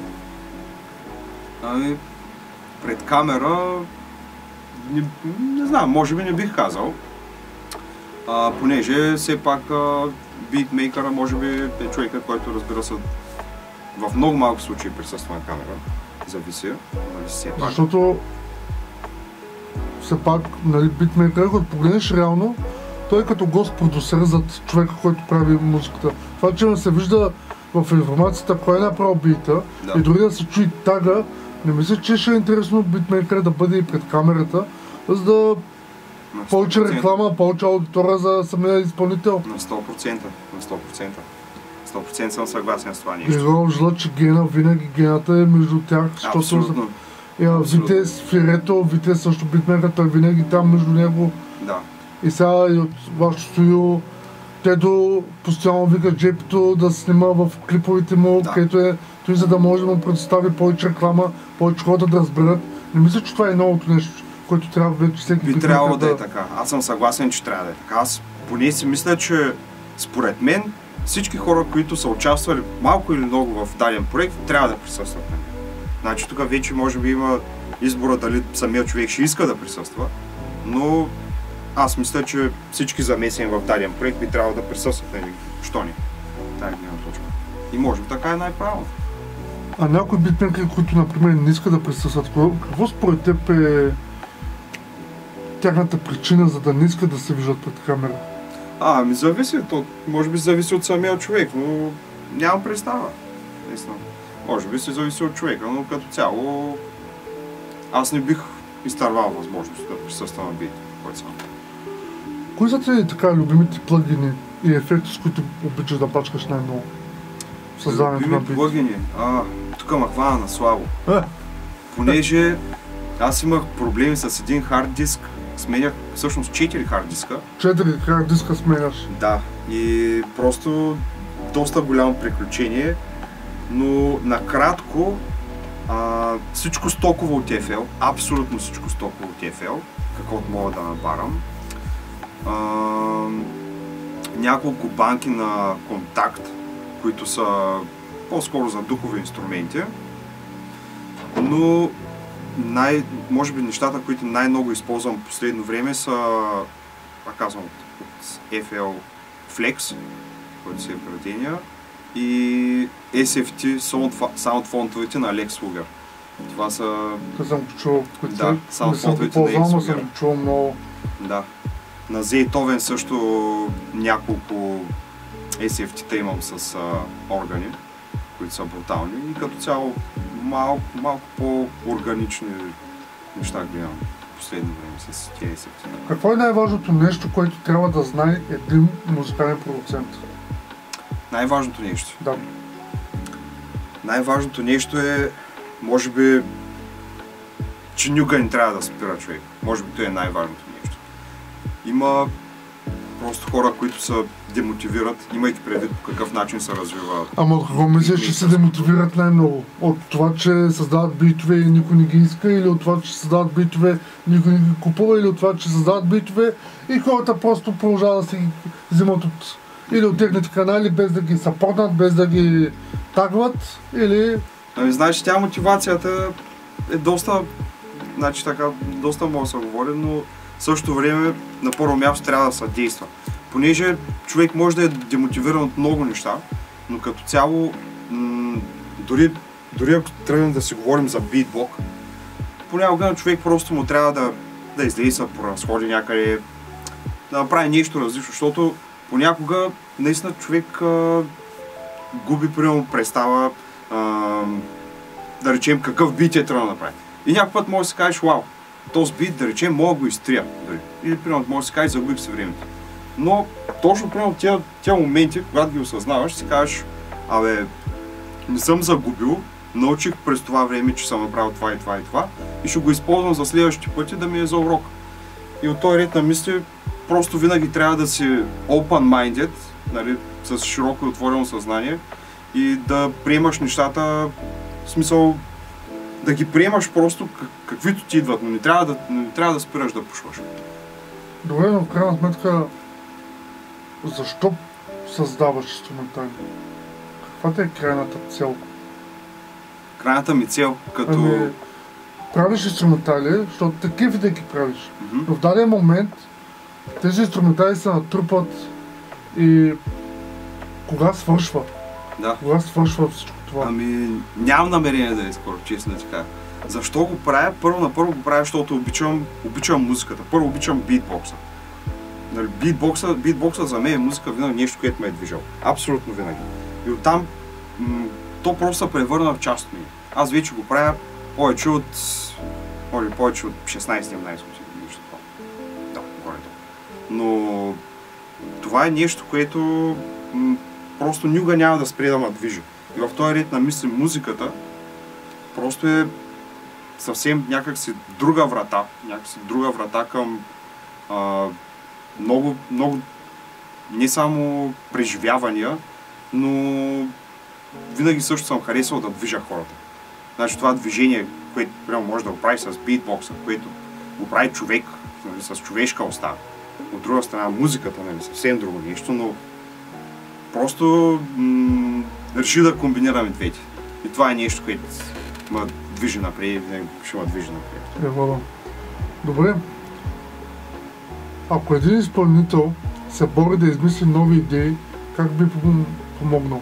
Speaker 2: Пред камера, не знам, може би не бих казал. Понеже все пак битмейкъра може би е човека, който разбира се в много малко случаи присъства на камера. Зависи, все пак.
Speaker 1: Защото все пак, битмейкър, когато погледнеш реално, той е като гост-продусер зад човека, който прави музиката. Това, че не се вижда в информацията кой е направил бита и дори да се чуи тага, не мисля, че ще е интересно битмейкър да бъде и пред камерата, за да повече реклама, повече аудитория за самия изпълнител.
Speaker 2: На 100%. 100% съм съгласен с това нещо.
Speaker 1: Григоров жла, че винаги гената е между тях.
Speaker 2: Абсолютно.
Speaker 1: Витес, Фирето, Витес също битмейкър, той винаги там между него.
Speaker 2: Да.
Speaker 1: И сега и от вашето студио, Тедо постоянно вика Джепито да се снима в клиповете му, където е той, за да може да му предостави повече реклама, повече хората да разберат. Не мисля, че това е новото нещо, което трябва вече всеки
Speaker 2: би трябвало да е така. Аз съм съгласен, че трябва да е така. Аз поне си мисля, че според мен всички хора, които са участвали малко или много в даден проект, трябва да присъстват. Значи тук вече може би има избора дали самия човек ще иска да присъства, но аз мисля, че всички замесени в даден проект би трябвало да присъстват. Що не? Тая гледна точка. И може би така е най-правилно.
Speaker 1: А някои битмейкъри, които, например, не искат да присъстват, какво според теб е тяхната причина, за да не искат да се виждат пред камера?
Speaker 2: Зависи. То може би зависи от самия човек, но нямам представа. Наистина. Може би се зависи от човека, но като цяло аз не бих изтървал възможност да присъствам на бит, който съм.
Speaker 1: Кои са ти така любимите плъгини и ефекти, с които обичаш да пачкаш най-много? Създаването на бит.
Speaker 2: Любими плъгини? Тук ме хвана на слабо. Понеже аз имах проблеми с един хард диск, сменях всъщност 4 хард диска.
Speaker 1: 4 хард диска сменяш?
Speaker 2: Да, и просто доста голямо приключение, но накратко всичко стоково от FL, абсолютно всичко стоково от FL, каквото мога да набарам. Няколко банки на контакт, които са по-скоро за духови инструменти. но може би нещата, които най-много използвам в последно време са, казвам, от FL Flex, който си е предения, и SFT Sound фонтовете на Lex Luger. Това са...
Speaker 1: Това съм го чувал, които
Speaker 2: да,
Speaker 1: не съм го ползвал, но съм го чувал много.
Speaker 2: Да. На Zaytoven също няколко SFT-та имам с органи, които са брутални, и като цяло малко по-органични неща гледам в последно време с тези SFT.
Speaker 1: Какво е най-важното нещо, което трябва да знае един музикален продуцент?
Speaker 2: Най-важното нещо?
Speaker 1: Да.
Speaker 2: Най-важното нещо е, може би, че никога не трябва да спира човек. Може би това е най-важното нещо. Има просто хора, които се демотивират, имайки предвид по какъв начин се развиват.
Speaker 1: Ама от какво мислиш, че се демотивират най-много? От това, че създават битове и никой не ги иска, или от това, че създават битове никой не ги купува, или от това, че създават битове и хората просто продължават да си ги взимат или от техните канали, без да ги съпортнат, без да ги тагват, или...
Speaker 2: Знаеш, тя мотивацията е доста, доста може да се говори, но в същото време на първо място трябва да се действа. Понеже човек може да е демотивиран от много неща, но като цяло, дори ако тръгнем да си говорим за битбок, понякога на човек просто му трябва да излезе по разходи някъде, да направи нещо различно, защото понякога наистина човек губи примерно представа, да речем какъв бит е трябва да направи. И някой път може да си кажеш, вау, този бит, да речем, мога да го изтрия. Или примерно може да си кажеш, загубих се времето. Но точно примерно тия моменти, когато ги осъзнаваш, си кажеш, не съм загубил, научих през това време, че съм направил това и това и това, и ще го използвам за следващите пъти да ми е за урок. И от този ред на мисли, просто винаги трябва да си open-minded, нали, с широко и отворено съзнание, и да приемаш нещата, в смисъл да ги приемаш просто каквито ти идват, но не трябва да спираш да пушваш.
Speaker 1: Добре, но в крайна сметка, защо създаваш инструментали? Каква ти е крайната цел?
Speaker 2: Крайната ми цел, като...
Speaker 1: правиш инструментали, защото такива да ги правиш. Но в даден момент тези инструментали се натрупат и кога свършва?
Speaker 2: Да.
Speaker 1: Кога свършва всичко това?
Speaker 2: Нямам намерение да е скоро, честно така. Защо го правя? Първо го правя, защото обичам музиката. Първо обичам битбокса. Нали, битбокса за мен е музика винаги нещо, което ме е движал. Абсолютно винаги. И оттам то просто се превърна в част от мен. Аз вече го правя повече от 16-17 години. Да, горе-долу. Но това е нещо, което просто никога няма да спре да ме движи. И в този ред на мисли музиката просто е съвсем някакси друга врата към много не само преживявания, но винаги също съм харесал да движа хората. Значи това движение, което прямо може да го прави с битбокса, което го прави човек, нали, с човешка уста. От друга страна музиката, нали, съвсем друго нещо, но просто реши да комбинираме двете. И това е нещо, което ме движи напред и винаги ще ме движи напред.
Speaker 1: Добре. Ако един изпълнител се бори да измисли нови идеи, как би помогнал?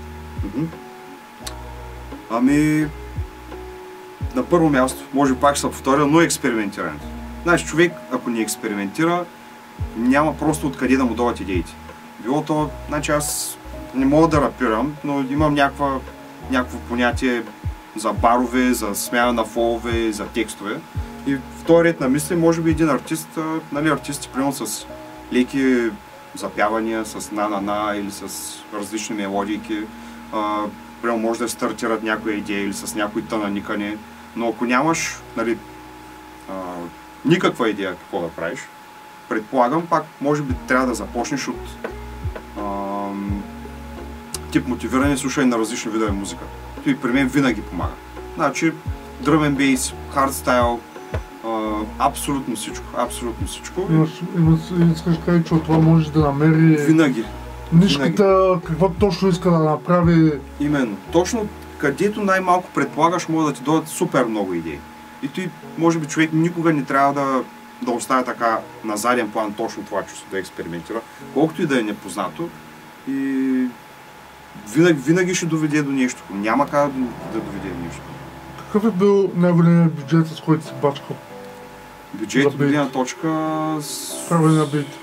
Speaker 2: На първо място, може пак ще се повторя, но експериментирането. Значи човек, ако не експериментира, няма просто откъде да му дойдат идеите. Било то, значи аз не мога да рапирам, но имам някакво понятие за барове, за смяна на фолове, за текстове. И в този ред на мисли, може би един артист, нали, артисти, примерно с леки запявания, с на-на-на или с различни мелодийки, примерно може да стартират някоя идея или с някой тънаникане, но ако нямаш, нали, никаква идея какво да правиш, предполагам, пак може би трябва да започнеш от тип мотивиране, слушане на различни видове музика. И при мен винаги помага. Значи, drum and bass, hardstyle, абсолютно всичко.
Speaker 1: Искаш да кажа, че от това можеш да намери
Speaker 2: винаги
Speaker 1: нишката, какво точно иска да направи.
Speaker 2: Именно. Точно където най-малко предполагаш, може да ти дойдат супер много идеи. И той, може би, човек никога не трябва да оставя така на заден план точно това чувство, да експериментира, колкото и да е непознато. И винаги ще доведе до нещо. Няма как да доведе до нещо.
Speaker 1: Какъв е бил най-големият бюджет, с който си бачкал?
Speaker 2: Бюджет от гледна точка с...
Speaker 1: Правене на бит.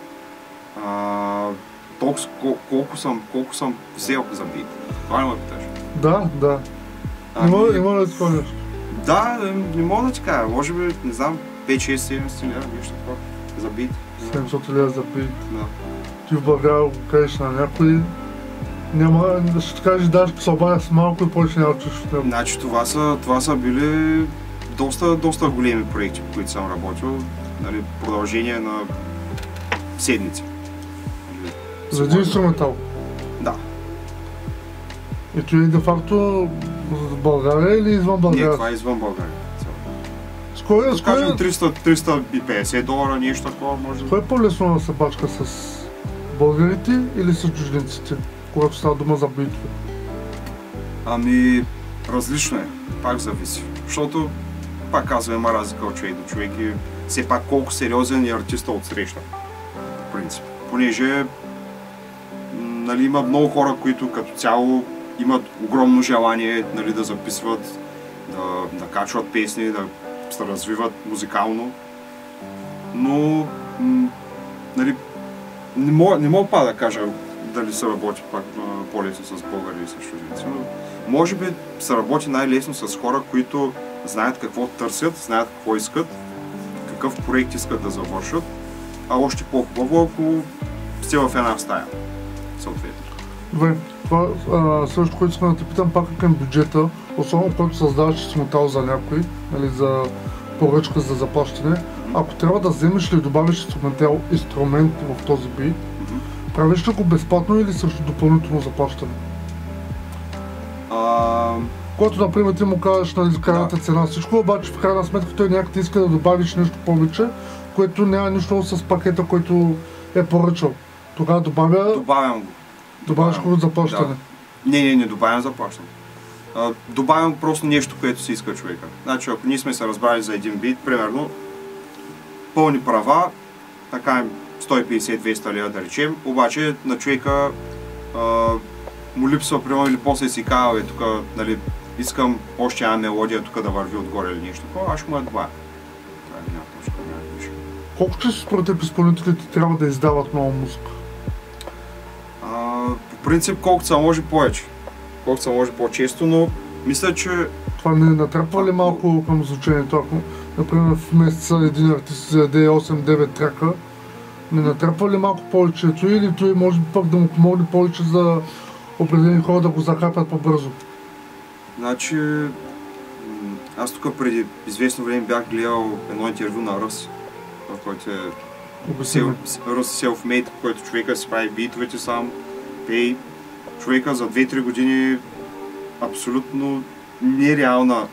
Speaker 2: Колко съм взел за бит? Това не ме питаш?
Speaker 1: Да. Има ли такова нещо?
Speaker 2: Да, не мога да ти кажа. Може би, не знам, 5-6-700 лева, нещо такова за бит.
Speaker 1: 700 лева за бит.
Speaker 2: Да.
Speaker 1: Ти в България го кажеш на някой, няма да ще кажеш, даже се обадя с малко и повече няма чуш от него.
Speaker 2: Значи това са били доста големи проекти, по които съм работил, нали, продължение на седмици.
Speaker 1: За един инструментал?
Speaker 2: Да.
Speaker 1: И това е де-факто в България или извън България?
Speaker 2: Не, това е извън България.
Speaker 1: С кой
Speaker 2: да кажем 350 долара, нещо такова може да...
Speaker 1: Кое е по-лесно да се бачка с българите или с чужденците, когато става дума за битви?
Speaker 2: Ами, различно е. Пак зависи. Защото, пак казвам, има разлика от човек до човек и все пак колко сериозен е артиста отсреща. В принцип. Понеже нали, има много хора, които като цяло имат огромно желание нали, да записват, да качват песни, да се развиват музикално. Но нали, не мога па да кажа дали се работи пак по-лесно с българи или с чужденци. Може би се работи най-лесно с хора, които знаят какво търсят, знаят какво искат, какъв проект искат да завършат, а още по-хубаво, ако сте в една стая, съответно.
Speaker 1: Добре, това също, което искам да те питам, пак към бюджета, особено когато създаваш инструментал за някой, нали, за поръчка за заплащане, ако трябва да вземеш или добавиш инструмент в този бит, правиш ли го безплатно или срещу допълнително заплащане? Когато, например, ти му кажеш нали, крайната цена всичко, обаче в крайна сметка той някак ти иска да добавиш нещо повече, което няма нищо с пакета, който е поръчал. Тогава
Speaker 2: Добавям го.
Speaker 1: Добавяш го от заплащане?
Speaker 2: Да. Не добавям заплащане. Добавям просто нещо, което си иска човека. Значи, ако ние сме се разбрали за един бит, примерно, пълни права, така 150-200 лева да речем, обаче на човека му липсва примерно или после си казва, тук, нали, искам още една мелодия тук да върви отгоре или нещо такова, аз ще му я добавя. Това е една точка, няма нищо.
Speaker 1: Колко често според теб изпълнителите трябва да издават нова музика?
Speaker 2: По принцип, колкото се може повече. Колкото се може по-често, но мисля, че...
Speaker 1: Това не натрапва ли малко към звучението? Ако, например, в месеца един артист заеде 8-9 трака, не натрапва ли малко повечето или той може пък да му помогне повече за определени хора да го захапят по-бързо?
Speaker 2: Значи, аз тук преди известно време бях гледал едно интервю на Ръс, в който е Ръс Self-Made, в който човека си прави битовете сам, пей. Човека за 2-3 години абсолютно нереална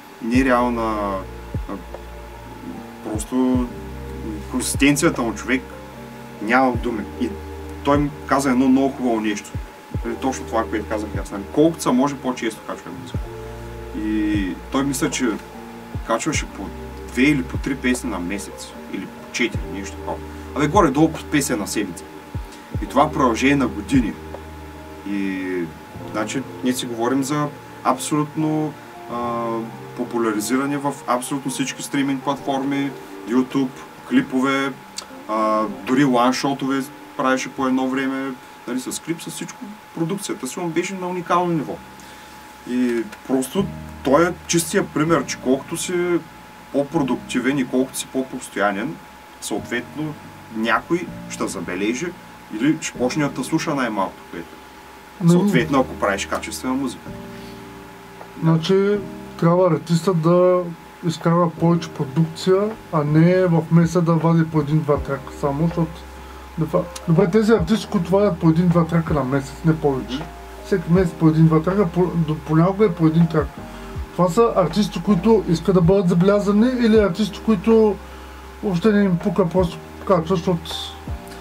Speaker 2: просто консистенцията му човек, нямам думи. И той ми каза едно много хубаво нещо. Точно това, което казах аз. Колкото се може по-често качваме музика. И той мисля, че качваше по 2 или по 3 песни на месец. Или по 4, нещо такова. Абе горе-долу по песен на седмица. И това продължение на години. И значи ние си говорим за абсолютно популяризиране в абсолютно всички стриминг платформи, YouTube, клипове, дори ланшотове правеше по едно време, нали, с клип, с всичко. Продукцията си беше на уникално ниво. И просто той е чистия пример, че колкото си по-продуктивен и колкото си по-постоянен, съответно някой ще забележи или ще почне да слуша най-малко, което. Съответно, ако правиш качествена музика.
Speaker 1: Значи, трябва артистът да изкарва повече продукция, а не в месеца да вади по 1-2 трака само, защото... Добре, тези артисти, които вадят по 1-2 трака на месец, не повече. Всеки месец по 1-2 трака, понякога е по 1 трак. Това са артисти, които искат да бъдат забелязани или артисти, които въобще не им пука, просто качват, защото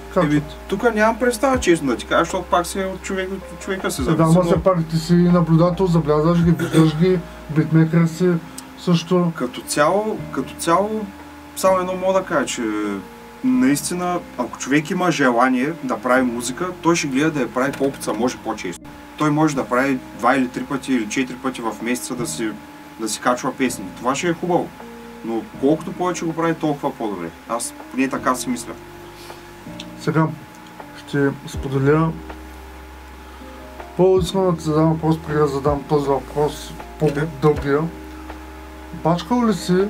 Speaker 1: качват.
Speaker 2: Тук нямам представа, честно да ти кажа, защото пак се от човека се зависи.
Speaker 1: Да, ама все пак ти си наблюдател, забелязваш ги, виждаш ги, битмейкър си също.
Speaker 2: Като цяло, само едно мога да кажа, че наистина, ако човек има желание да прави музика, той ще гледа да я прави колкото се може по-често. Той може да прави 2 или 3 пъти или 4 пъти в месеца да си качва песни. Това ще е хубаво. Но колкото повече го прави, толкова по-добре. Аз поне така си мисля.
Speaker 1: Сега ще споделя. По-искам да ти задам въпрос, преди да задам този въпрос по-дългия. Бачкал ли си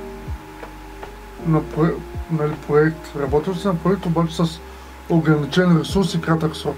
Speaker 1: на проект, работил си на проект, обаче с ограничен ресурс и кратък срок?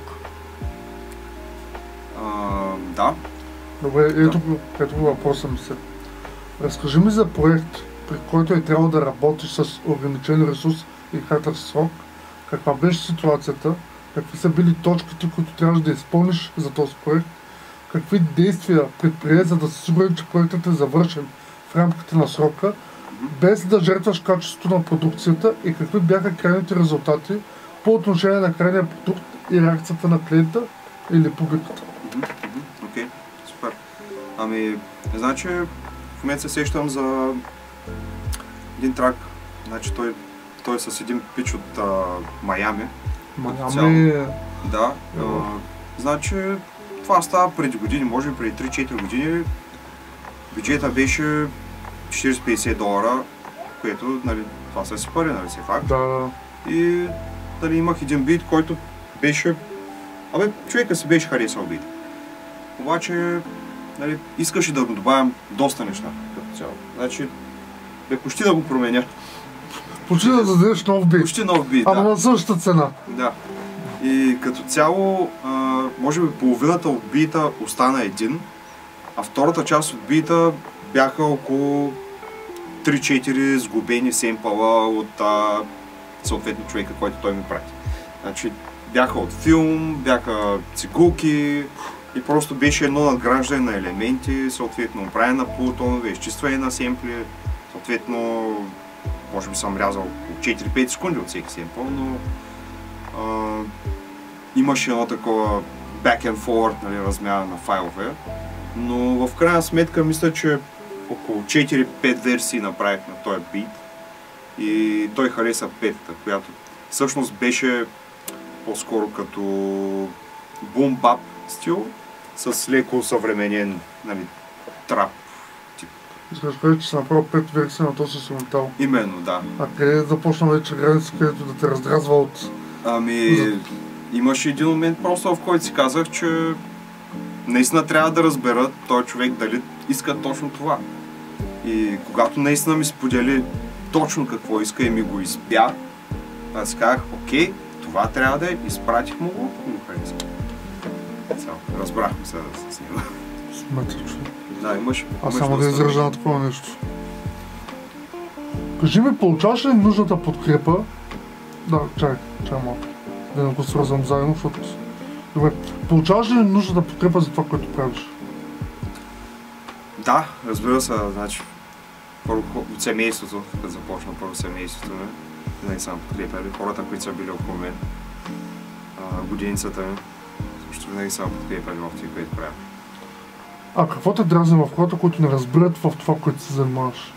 Speaker 2: Да.
Speaker 1: Добре, ето въпроса ми се. Разкажи ми за проект, при който е трябвало да работиш с ограничен ресурс и кратък срок. Каква беше ситуацията? Какви са били точките, които трябваше да изпълниш за този проект? Какви действия предприе, за да се сигурен, че проектът е завършен в рамките на срока, без да жертваш качеството на продукцията, и какви бяха крайните резултати по отношение на крайния продукт и реакцията на клиента или публиката?
Speaker 2: Окей, супер. Значи, в момента се сещам за един трак. Значи той е с един пич от Майами.
Speaker 1: Майами?
Speaker 2: Да. Значи, това става преди години, може би преди 3-4 години. Бюджета беше $40-50, което, нали, това са си пари, нали, все факт.
Speaker 1: Да.
Speaker 2: И, нали, имах един бит, който беше... човека си беше харесал бит. Обаче, нали, искаше да го добавям доста неща като цяло. Значи, почти да го променя.
Speaker 1: Почти да зададеш нов бит.
Speaker 2: Почти нов бит, да.
Speaker 1: Ама на същата цена.
Speaker 2: Да. И като цяло, може би половината от бита остана един, а втората част от бита бяха около 3-4 сглобени семпала от съответно човека, който той ми прати. Значи, бяха от филм, бяха цигулки и просто беше едно надграждане на елементи, съответно правене на полутонове, изчистване на семпли, съответно може би съм рязал 4-5 секунди от всеки семпъл, но имаше едно такова back and forward, нали, размяна на файлове, но в крайна сметка мисля, че около 4-5 версии направих на този бит и той хареса петата, която всъщност беше по-скоро като бум-бап стил с леко съвременен, нали, трап тип.
Speaker 1: Искаш да кажеш, че си направил 5 версии на този инструментал.
Speaker 2: Именно, да.
Speaker 1: А къде започна вече граница, където да те раздразва от...
Speaker 2: Имаше един момент просто, в който си казах, че наистина трябва да разбера този човек дали иска точно това. И когато наистина ми сподели точно какво иска и ми го изпя, аз си казах, окей, това трябва да е, изпратих му го и го харесах. Разбрахме се с него.
Speaker 1: Смета, че...
Speaker 2: Да, имаш.
Speaker 1: Само да изража на такова нещо. Кажи ми, получаваш ли нужната подкрепа? Да, чай малко. Да не го свързвам заедно, защото... Добре, получаваш ли нужната подкрепа за това, което правиш?
Speaker 2: Да, разбира се, значи първо от семейството, като започна първо семейството ми, винаги съм подкрепяли, хората, които са били около мен, годиницата ми, също винаги съм подкрепяли в това, което правя.
Speaker 1: А какво те дразни в хората, които не разбират в това, което се занимаваш?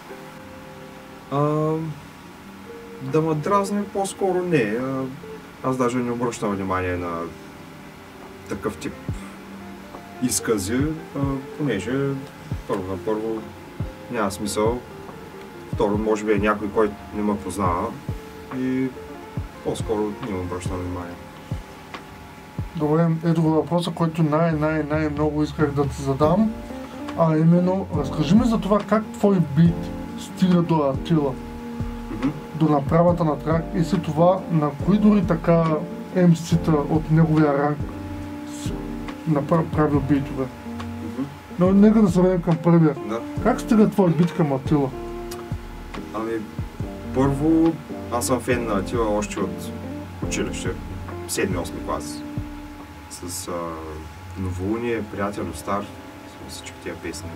Speaker 2: Да ме дразни по-скоро не. Аз даже не обръщам внимание на такъв тип изкази, понеже първо няма смисъл, второ може би е някой, който не ме познава и по-скоро не ме обръщам внимание.
Speaker 1: Добре, ето го въпроса, който най-много исках да ти задам, а именно, разкажи ми за това как твой бит стига до Атила, до направата на трак и след това на кои дори така MC-та от неговия ранг направил битове. Но нека да се върнем към първия.
Speaker 2: Да.
Speaker 1: Как стига твой бит към Атила?
Speaker 2: Първо, аз съм фен на Атила още от училище, 7-8 клас. С Новолуние, Приятел Стар, всички тия песни.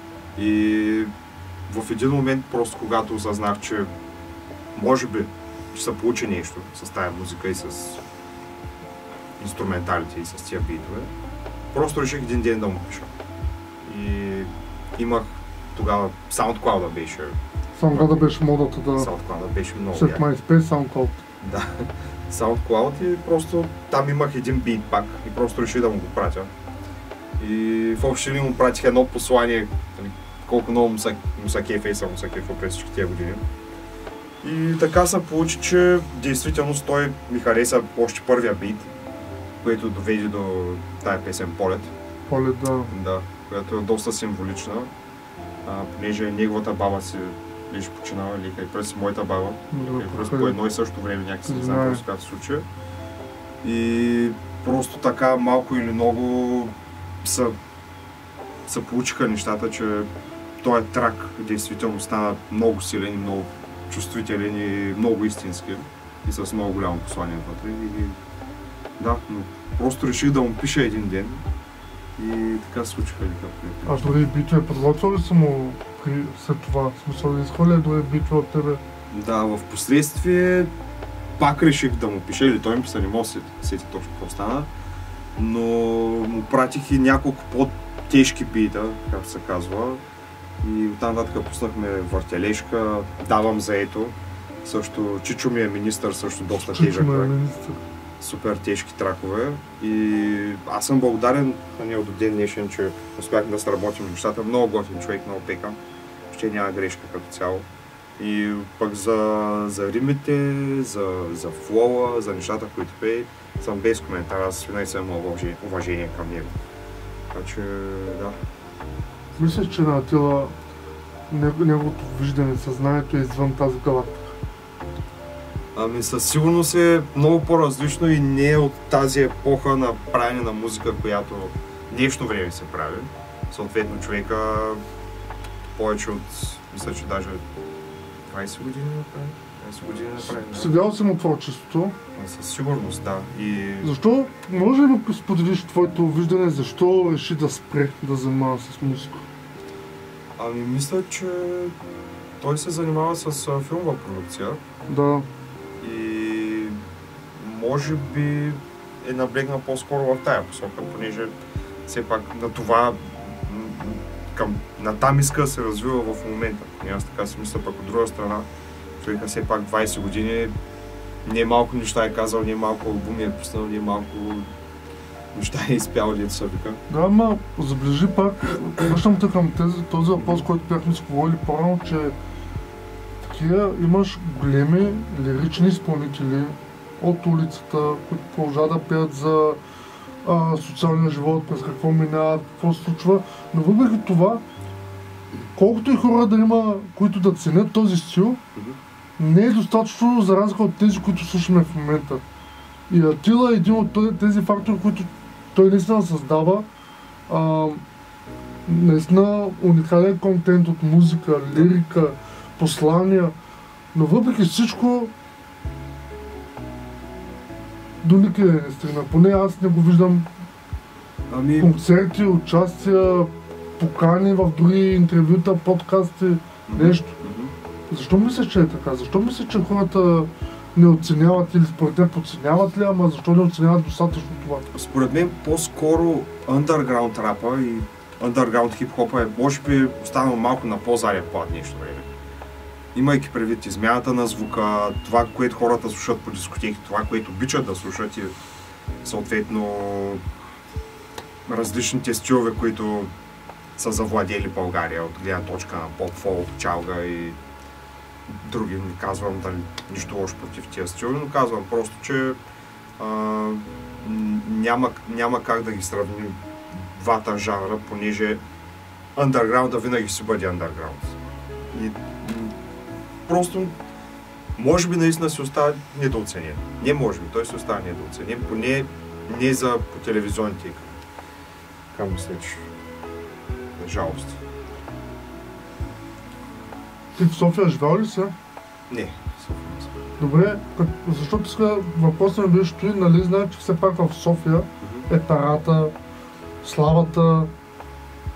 Speaker 2: И в един момент, просто когато осъзнах, че може би че се получи нещо с тая музика и с инструменталите и с тия битове. Просто реших един ден да му пиша. И имах тогава SoundCloud беше.
Speaker 1: SoundCloud беше модата да...
Speaker 2: SoundCloud беше много
Speaker 1: След
Speaker 2: як.
Speaker 1: MySpace, SoundCloud.
Speaker 2: Да, SoundCloud и просто там имах един бит пак и просто реших да му го пратя. И в общи линии му пратих едно послание, колко много му са кефа и съм му са кефа през всички тия години. И така се получи, че действително той ми хареса още първия бит, което доведе до тая песен Полет.
Speaker 1: Полет, да.
Speaker 2: Да, която е доста символична, понеже неговата баба си беше починала, лика и през моята баба, и през по едно и също време някакси не знам какво се случи. И просто така малко или много се получиха нещата, че този трак действително стана много силен и много чувствителен и много истински и с много голямо послание вътре. И да, но просто реших да му пиша един ден и така се случиха лика.
Speaker 1: А дори битове подготвил ли са му след това? В смисъл да изхвърля дори битове от тебе?
Speaker 2: Да, в последствие пак реших да му пиша, или той ми писа, не мога да сети точно какво стана, но му пратих и няколко по-тежки бита, както се казва. И оттам нататък пуснахме Въртележка, Давам заето, също Чичо ми е министър, също доста тежък трак. Супер тежки тракове и аз съм благодарен на него до ден днешен, че успяхме да сработим нещата. Много готин човек, много пекан, ще няма грешка като цяло. И пък за римите, за флоа, за нещата, които пее, съм без коментар, аз винаги съм имал уважение към него. Така че, да.
Speaker 1: Мисля, че на Атила неговото виждане, съзнанието е извън тази галактика.
Speaker 2: Ами със сигурност е много по-различно и не е от тази епоха на правене на музика, която днешно време се прави. Съответно човека повече от, мисля, че даже 20 години направи. 20 години направи.
Speaker 1: Следял съм от творчеството.
Speaker 2: Със сигурност, да. И...
Speaker 1: Защо, може ли да споделиш твоето виждане, защо реши да спре да занимава с музика?
Speaker 2: Ами мисля, че той се занимава с филмова продукция.
Speaker 1: Да.
Speaker 2: И може би е наблегнал по-скоро в тая посока, понеже все пак на това на там иска да се развива в момента. И аз така си мисля, пък от друга страна, човека все пак 20 години, не малко неща е казал, не малко албуми е пуснал, не малко неща е изпял, дето се вика.
Speaker 1: Да, ама забележи пак, връщам те към този въпрос, който бяхме си говорили по-рано, че такива имаш големи лирични изпълнители от улицата, които продължават да пеят за социалния живот, през какво минават, какво се случва, но въпреки това, колкото и хора да има, които да ценят този стил, не е достатъчно за разлика от тези, които слушаме в момента. И Атила е един от тези фактори, които той наистина създава наистина уникален контент от музика, лирика, послания, но въпреки всичко до никъде не стигна. Поне аз не го виждам концерти, участия, покани в други интервюта, подкасти, нещо. Защо мисля, че е така? Защо мисля, че хората не оценяват или според те подценяват ли, ама защо не оценяват достатъчно това?
Speaker 2: Според мен по-скоро underground рапа и underground хип-хопа е може би останал малко на по-заден план нещо време. Имайки предвид измяната на звука, това, което хората слушат по дискотеки, това, което обичат да слушат и съответно различните стилове, които са завладели България от гледна точка на поп-фолк, чалга и други. Не казвам дали нищо лошо против тия стилове, но казвам просто, че няма как да ги сравним двата жанра, понеже underground винаги си бъде underground. И просто може би наистина си остава недооценен. Не може би, той си остава недооценен, поне не за по телевизионните екрани. Така мисля, че жалост.
Speaker 1: Ти в София живял ли си?
Speaker 2: Не, София не съм.
Speaker 1: Добре, защото сега въпросът ми беше той, нали знаеш, че все пак в София е парата, славата,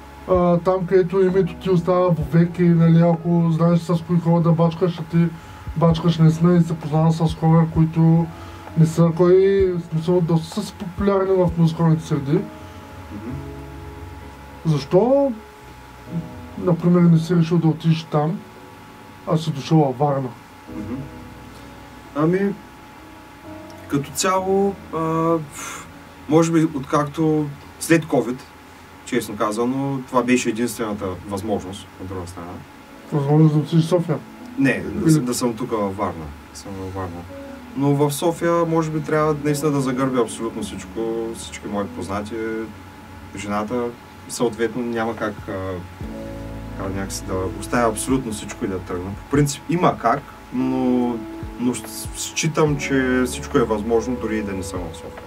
Speaker 1: там където името ти остава вовеки, нали, ако знаеш с кои хора да бачкаш, а ти бачкаш наистина и се познава с хора, които не са кой, в смисъл, доста са популярни в музикалните среди. Защо, например, не си решил да отидеш там, а си дошъл във Варна?
Speaker 2: Ами, като цяло, може би откакто след COVID, честно казано, това беше единствената възможност, от друга страна.
Speaker 1: Възможност да отидеш в София?
Speaker 2: Не, да съм тук във Варна. Но в София, може би, трябва наистина да загърбя абсолютно всички мои познати. Жената, съответно, няма как някакси да оставя абсолютно всичко и да тръгна. По принцип има как, но считам, че всичко е възможно, дори и да не съм в София.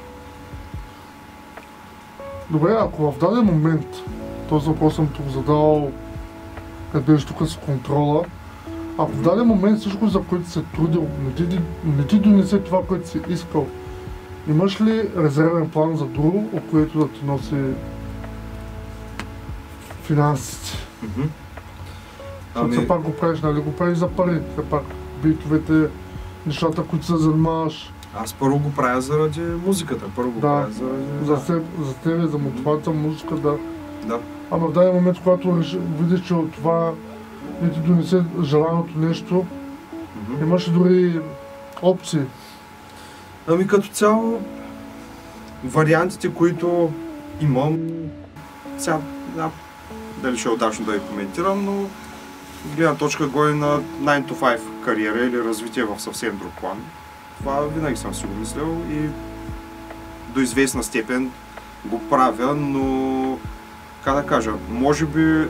Speaker 1: Добре, ако в даден момент, този въпрос съм тук задал, къде беше тук с контрола, ако в даден момент всичко, за което си трудил, не ти донесе това, което си искал, имаш ли резервен план за друго, от което да ти носи финансите? Все пак го правиш, нали го правиш за пари, все пак битовете, нещата, които се занимаваш.
Speaker 2: Аз първо го правя заради музиката, правя заради...
Speaker 1: За тебе, за мотивация, музика, да.
Speaker 2: Да.
Speaker 1: Ама в даден момент, когато видиш, че от това не ти донесе желаното нещо, имаш ли дори опции?
Speaker 2: Ами като цяло, вариантите, които имам, сега, дали ще е удачно да я коментирам, но гледна точка горе на 9 to 5 кариера или развитие в съвсем друг план. Това винаги съм си го мислил и до известна степен го правя, но как да кажа, може би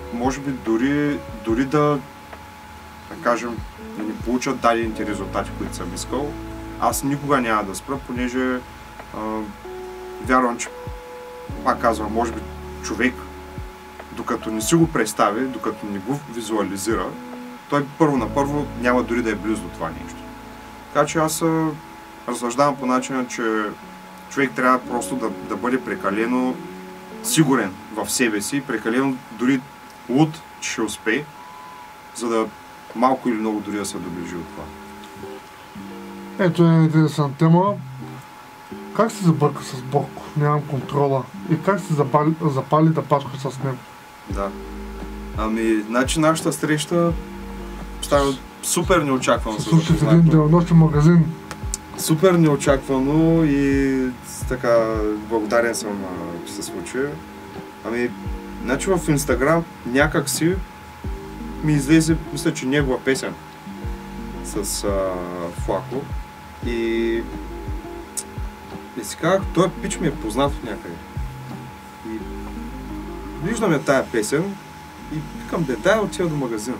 Speaker 2: дори да кажем, да не получат дадените резултати, които съм искал, аз никога няма да спра, понеже вярвам, че, пак казвам, може би човек, докато не си го представи, докато не го визуализира, той първо няма дори да е близо до това нещо. Така че аз разсъждавам по начина, че човек трябва просто да бъде прекалено сигурен в себе си, прекалено дори луд, че ще успее, за да малко или много дори да се доближи от това.
Speaker 1: Ето е интересна тема. Как се забърка с Борко? Нямам контрола. И как се запали да пачка с него?
Speaker 2: Да. Ами, значи нашата среща става супер неочаквано.
Speaker 1: Случи в един денонощен магазин.
Speaker 2: Супер неочаквано и така благодарен съм, че се случи. Ами, значи в Инстаграм някак си ми излезе, мисля, че негова песен с Флако и си казах, този пич ми е познат от някъде. И виждаме тая песен и викам, дай отива до магазина.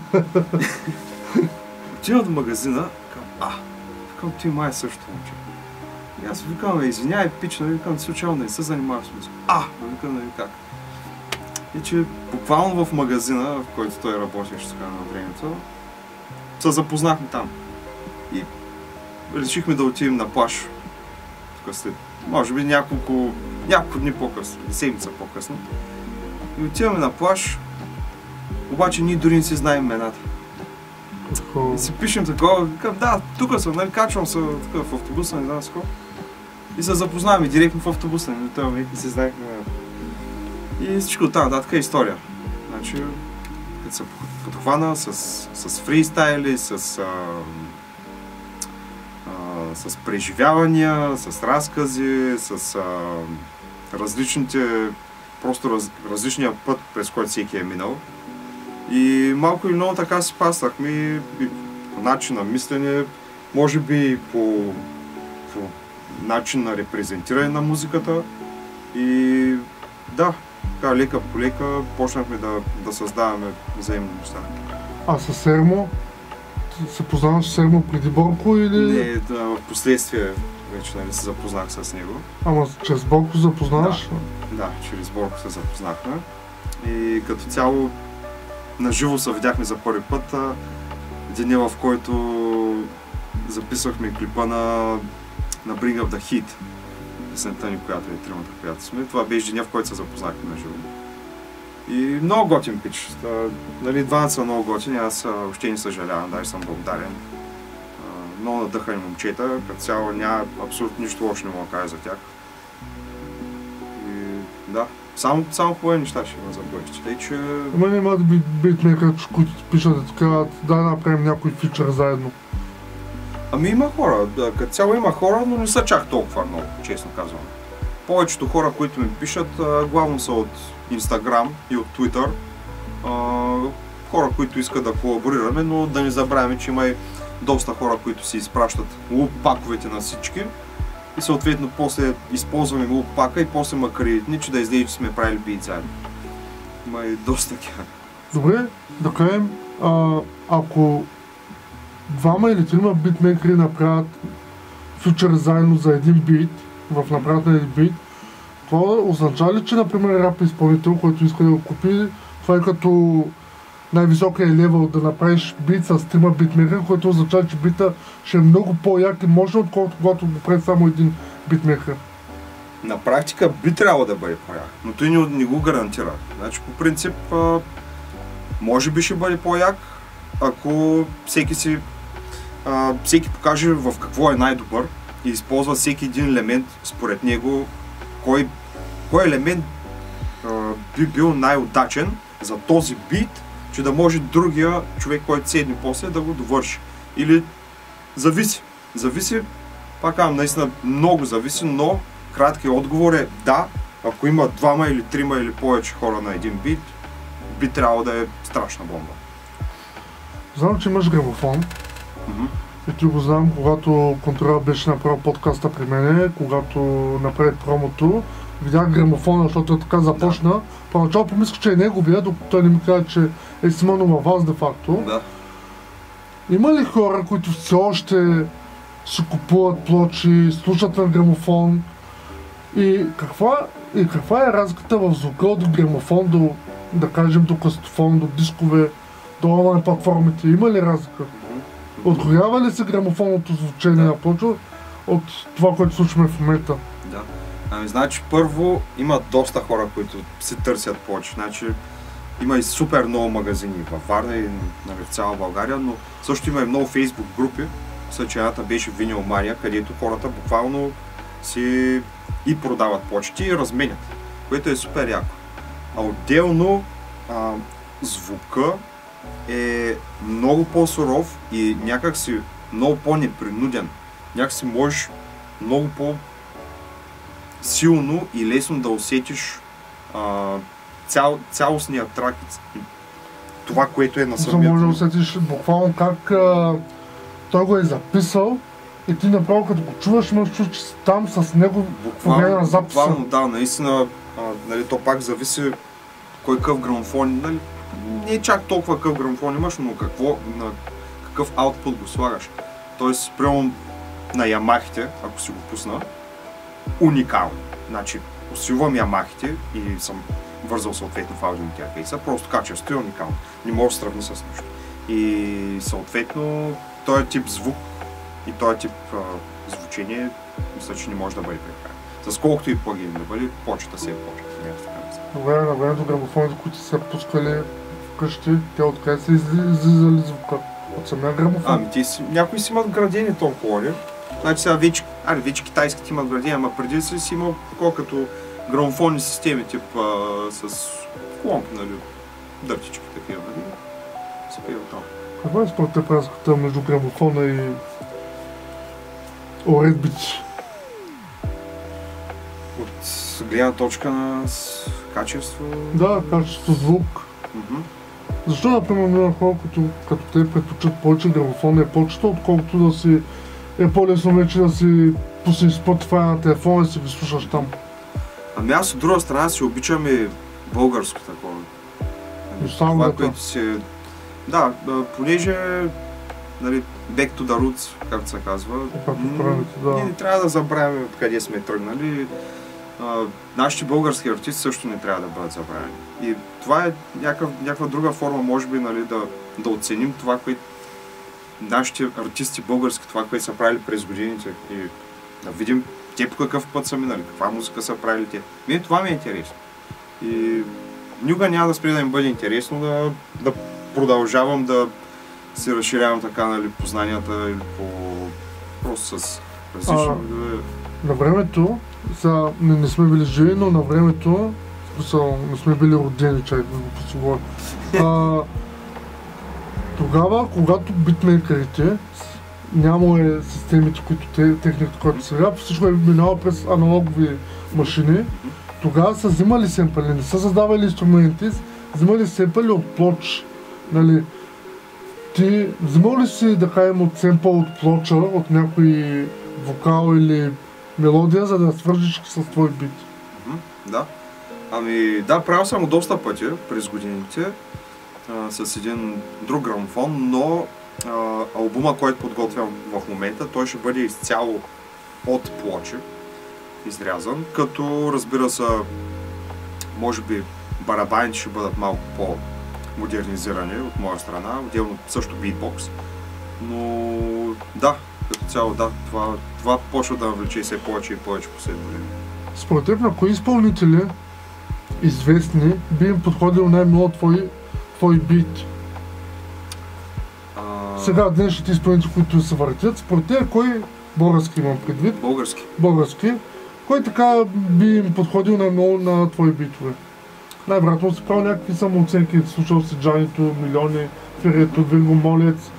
Speaker 2: Отива до магазина, викам, ти май е същото момче. И аз викам, извинявай, пич, викам, случайно не се занимаваш с музика. Викам, нали как. И че буквално в магазина, в който той работеше така на времето, се запознахме там. И решихме да отидем на плаж. Тук след, може би няколко дни по-късно, седмица по-късно. И отиваме на плаж, обаче ние дори не си знаем имената. И си пишем такова, викам, да, тук съм, нали, качвам се тук в автобуса, не знам с какво. И се запознаваме директно в автобуса, нали, това не си знаехме имената. И всичко оттам нататък е история. Значи, като се подхвана с фристайли, с преживявания, с разкази, с различните, различния път, през който всеки е минал. И малко или много така си паснахме и по начин на мислене, може би по начин на репрезентиране на музиката. И да, така лека по лека почнахме да създаваме взаимни неща.
Speaker 1: А с Сермо? Се познаваш с Сермо преди Борко или?
Speaker 2: Не, в последствие вече нали, се запознах с него.
Speaker 1: Ама чрез Борко се запознаваш?
Speaker 2: Да, чрез Борко се запознахме. И като цяло наживо се видяхме за първи път. Деня, в който записвахме клипа на Bring Up The Heat. Песента ни, която е тримата, която сме. Това беше деня, в който се запознахме наживо. И много готин пич. Нали, двамата са много готини, аз въобще не съжалявам, даже съм благодарен. Много надъхани момчета, като цяло няма абсолютно нищо лошо не мога да кажа за тях. И да, само хубави неща ще има за бъдеще. Тъй, че...
Speaker 1: Ама няма да битмейкъри, които ти пишат и така, да направим някой фичър заедно.
Speaker 2: Ами има хора, като цяло има хора, но не са чак толкова много, честно казвам. Повечето хора, които ми пишат, главно са от Instagram и от Twitter. Хора, които искат да колаборираме, но да не забравяме, че има и доста хора, които си изпращат лупаковете на всички. И съответно после използваме лупака и после ма кредитни, че да излезе, че сме правили бит заедно. Има и доста такива.
Speaker 1: Добре, да кажем, ако двама или трима битмейкери направят фичър заедно за един бит, в направят на един бит, това означава ли, че, например, рап изпълнител, който иска да го купи, това е като най-високия левел да направиш бит с трима битмейкери, което означава, че бита ще е много по-як и може, отколкото когато го прави само един битмейкер.
Speaker 2: На практика би трябвало да бъде по-як, но той не го гарантира. Значи по принцип може би ще бъде по-як, ако всеки покаже в какво е най-добър и използва всеки един елемент според него, кой елемент би бил най-удачен за този бит, че да може другия човек, който седне после, да го довърши. Или зависи, пак казвам, наистина много зависи, но краткият отговор е да, ако има двама или трима или повече хора на един бит, би трябвало да е страшна бомба.
Speaker 1: Знам, че имаш грамофон. И ти го знам, когато Контрол беше направил подкаста при мене, когато направи промото, видях грамофона, защото така започна. Да. Поначало помислих, че е неговия, докато той не ми каза, че е Симонова вас де-факто. Да. Има ли хора, които все още си купуват плочи, слушат на грамофон? И каква е разликата в звука от грамофон до, да кажем, до кастофон, до дискове, до онлайн платформите? Има ли разлика? Откроява ли се грамофонното звучение на плоча от това, което случваме в момента?
Speaker 2: Да. Значи първо има доста хора, които се търсят плочи. Значи има и супер много магазини във Варна и в цяла България, но също има и много фейсбук групи. Съчената беше Винилмания, където хората буквално си и продават плочите и разменят, което е супер яко. А отделно звука е много по-суров и някак си много по-непринуден. Някак си можеш много по-силно и лесно да усетиш цялостния трак, това, което е на самия.
Speaker 1: Може да усетиш буквално как той го е записал и ти направо като го чуваш, можеш да чуваш, че си там с него по време на записа. Буквално,
Speaker 2: да, наистина, нали, то пак зависи кой къв грамофон, нали, не е чак толкова какъв грамофон имаш, но на какъв аутпут го слагаш. Тоест, спрямо на Ямахите, ако си го пусна, уникално. Значи, усилвам Ямахите и съм вързал съответно в аудиоинтерфейса, просто качеството е уникално. Не може да сравни с нещо. И съответно, този тип звук и този тип звучение, мисля, че не може да бъде преправен. С колкото и плагин да бъде, почта се е почта.
Speaker 1: Добре, на времето грамофоните, които са пускали вкъщи, те откъде са излизали звука? От самия грамофон?
Speaker 2: Някои си имат градени толкова, ли? Значи сега вече китайските имат градени, ама преди си имал такова като грамофонни системи, тип с клонки, нали, дъртички такива, нали, се пива там.
Speaker 1: Каква е според теб разликата между грамофона и уредбици?
Speaker 2: От гледна точка на качество?
Speaker 1: Да, качество, звук. Защо, например, има хора, като те предпочитат повече грамофона и почта, отколкото да си е по-лесно вече да си пуснеш Spotify на телефона и си ги слушаш там?
Speaker 2: Ами аз от друга страна си обичам и българско такова. Това, което си... Да, понеже, нали, back to the roots, както се казва, ние не трябва да забравяме откъде сме тръгнали. Нашите български артисти също не трябва да бъдат забравени. И това е някаква друга форма, може би, нали, да оценим това, което нашите артисти български, това, което са правили през годините и да видим те по какъв път са минали, каква музика са правили те. Това ми е интересно. И Никога няма да спре да ми бъде интересно да продължавам да се разширявам така, нали, познанията или просто с различни видове.
Speaker 1: На времето, не сме били живи, но на времето, не сме били родени, чай да го послугувам. Тогава, когато битмейкерите нямало системите, техниката, която сега, всичко е минало през аналогови машини, тогава са взимали семпали, не са създавали инструменти, взимали семпали от плоч. Нали, ти взимал ли си, да кажем, от семпъл от плоча, от някой вокал или мелодия, за да свържиш с твой бит?
Speaker 2: Да. Ами да, правил съм доста пъти през годините с един друг грамофон, но албума, който подготвям в момента, той ще бъде изцяло от плочи, изрязан, като разбира се, може би барабаните ще бъдат малко по-модернизирани от моя страна, отделно също битбокс, но да, като цяло да, това почва да влече все повече и повече последно време.
Speaker 1: Според теб, на кои изпълнители известни би им подходил най-много твой бит? Сега днешните изпълнители, които се въртят, според теб кой български имам предвид? Български. Кой така би им подходил най-много на твои битове? Най-вероятно си правил някакви самооценки, слушал си Джанито, Милиони, Ферето, Винго Молец.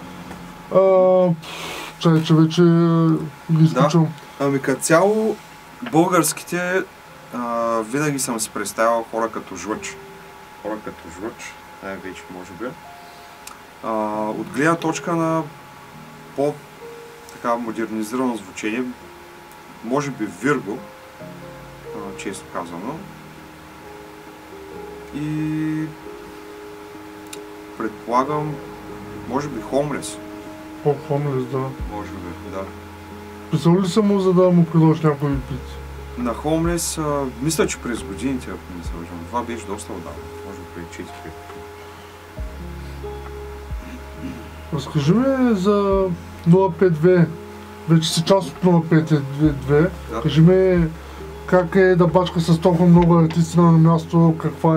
Speaker 1: Че вече ги изключвам.
Speaker 2: Да. Ами като цяло българските винаги съм си представял хора като Жлъч. Най-вече може би. От гледна точка на по-така модернизирано звучение, може би Вирго, често казано. И предполагам, може би Хомлес.
Speaker 1: Хомлес, да.
Speaker 2: Може би, да.
Speaker 1: Писал ли съм му, за да му предложиш някой бит?
Speaker 2: На Хомлес, мисля, че през годините, ако не се лъжам, това беше доста отдавна. Може би преди 4 години.
Speaker 1: Разкажи ми за 052. Вече си част от 052. Да. Кажи ми как е да бачка с толкова много артисти на място,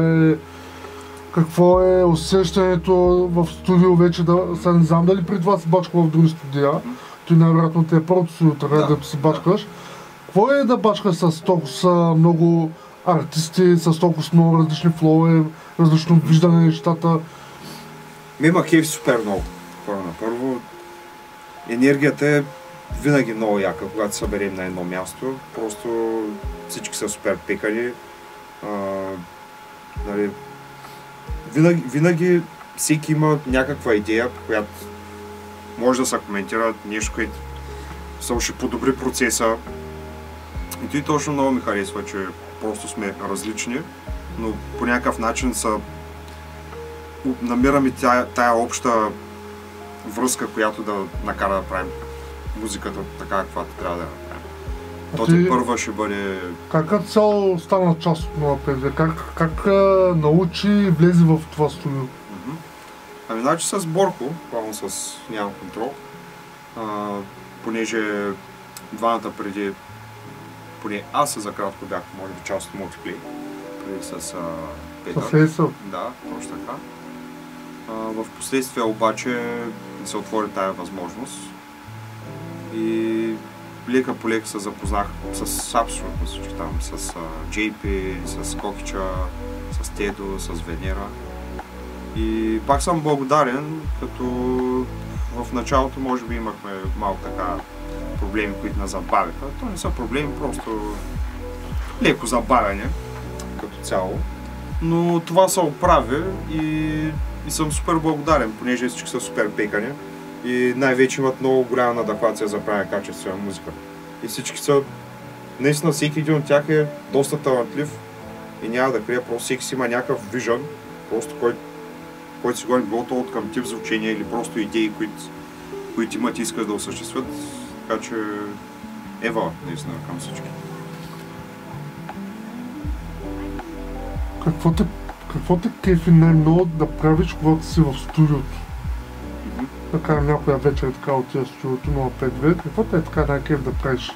Speaker 1: какво е усещането в студио вече, не знам дали преди това си бачкал в други студия, той най-вероятно те е първото студио, така да си бачкаш. Какво е да бачкаш с толкова много артисти, с толкова много различни флоуе, различно виждане на нещата?
Speaker 2: Има кеф супер много. Първо, енергията е винаги много яка, когато се съберем на едно място. Просто всички са супер пекани. Нали, винаги всеки има някаква идея, която може да се коментира, нещо, което само ще подобри процеса. И той точно много ми харесва, че просто сме различни, но по някакъв начин намираме тая обща връзка, която да накара да правим музиката така, каквато трябва да я направим. Този първа ще бъде...
Speaker 1: Как цяло стана част от 052? Как научи и влезе в това студио?
Speaker 2: Ами значи с Борко, главно с Нямам контрол, понеже двамата преди, поне аз за кратко бях, може би част от Multiplay, преди с Петър.
Speaker 1: С Ейсъл?
Speaker 2: Да, точно така. В последствие обаче се отвори тая възможност и лека по лека се запознах с абсолютно всички там, с JP, с Кокича, с Тедо, с Венера. И пак съм благодарен, като в началото може би имахме малко така проблеми, които не забавиха. То не са проблеми, просто леко забавяне като цяло. Но това се оправи и съм супер благодарен, понеже всички са супер пекани и най-вече имат много голяма надъхвация за правене качествена музика. И всички са, наистина всеки един от тях е доста талантлив и няма да крия, просто всеки си има някакъв вижън, просто който си гони било то от към тип звучение или просто идеи, които имат и искат да осъществят, така че ева наистина към всички.
Speaker 1: Какво те кефи най-много да правиш, когато си в студиото? Да кажем някоя вечер така отида в студиото 052, какво те е така най-кеф да правиш?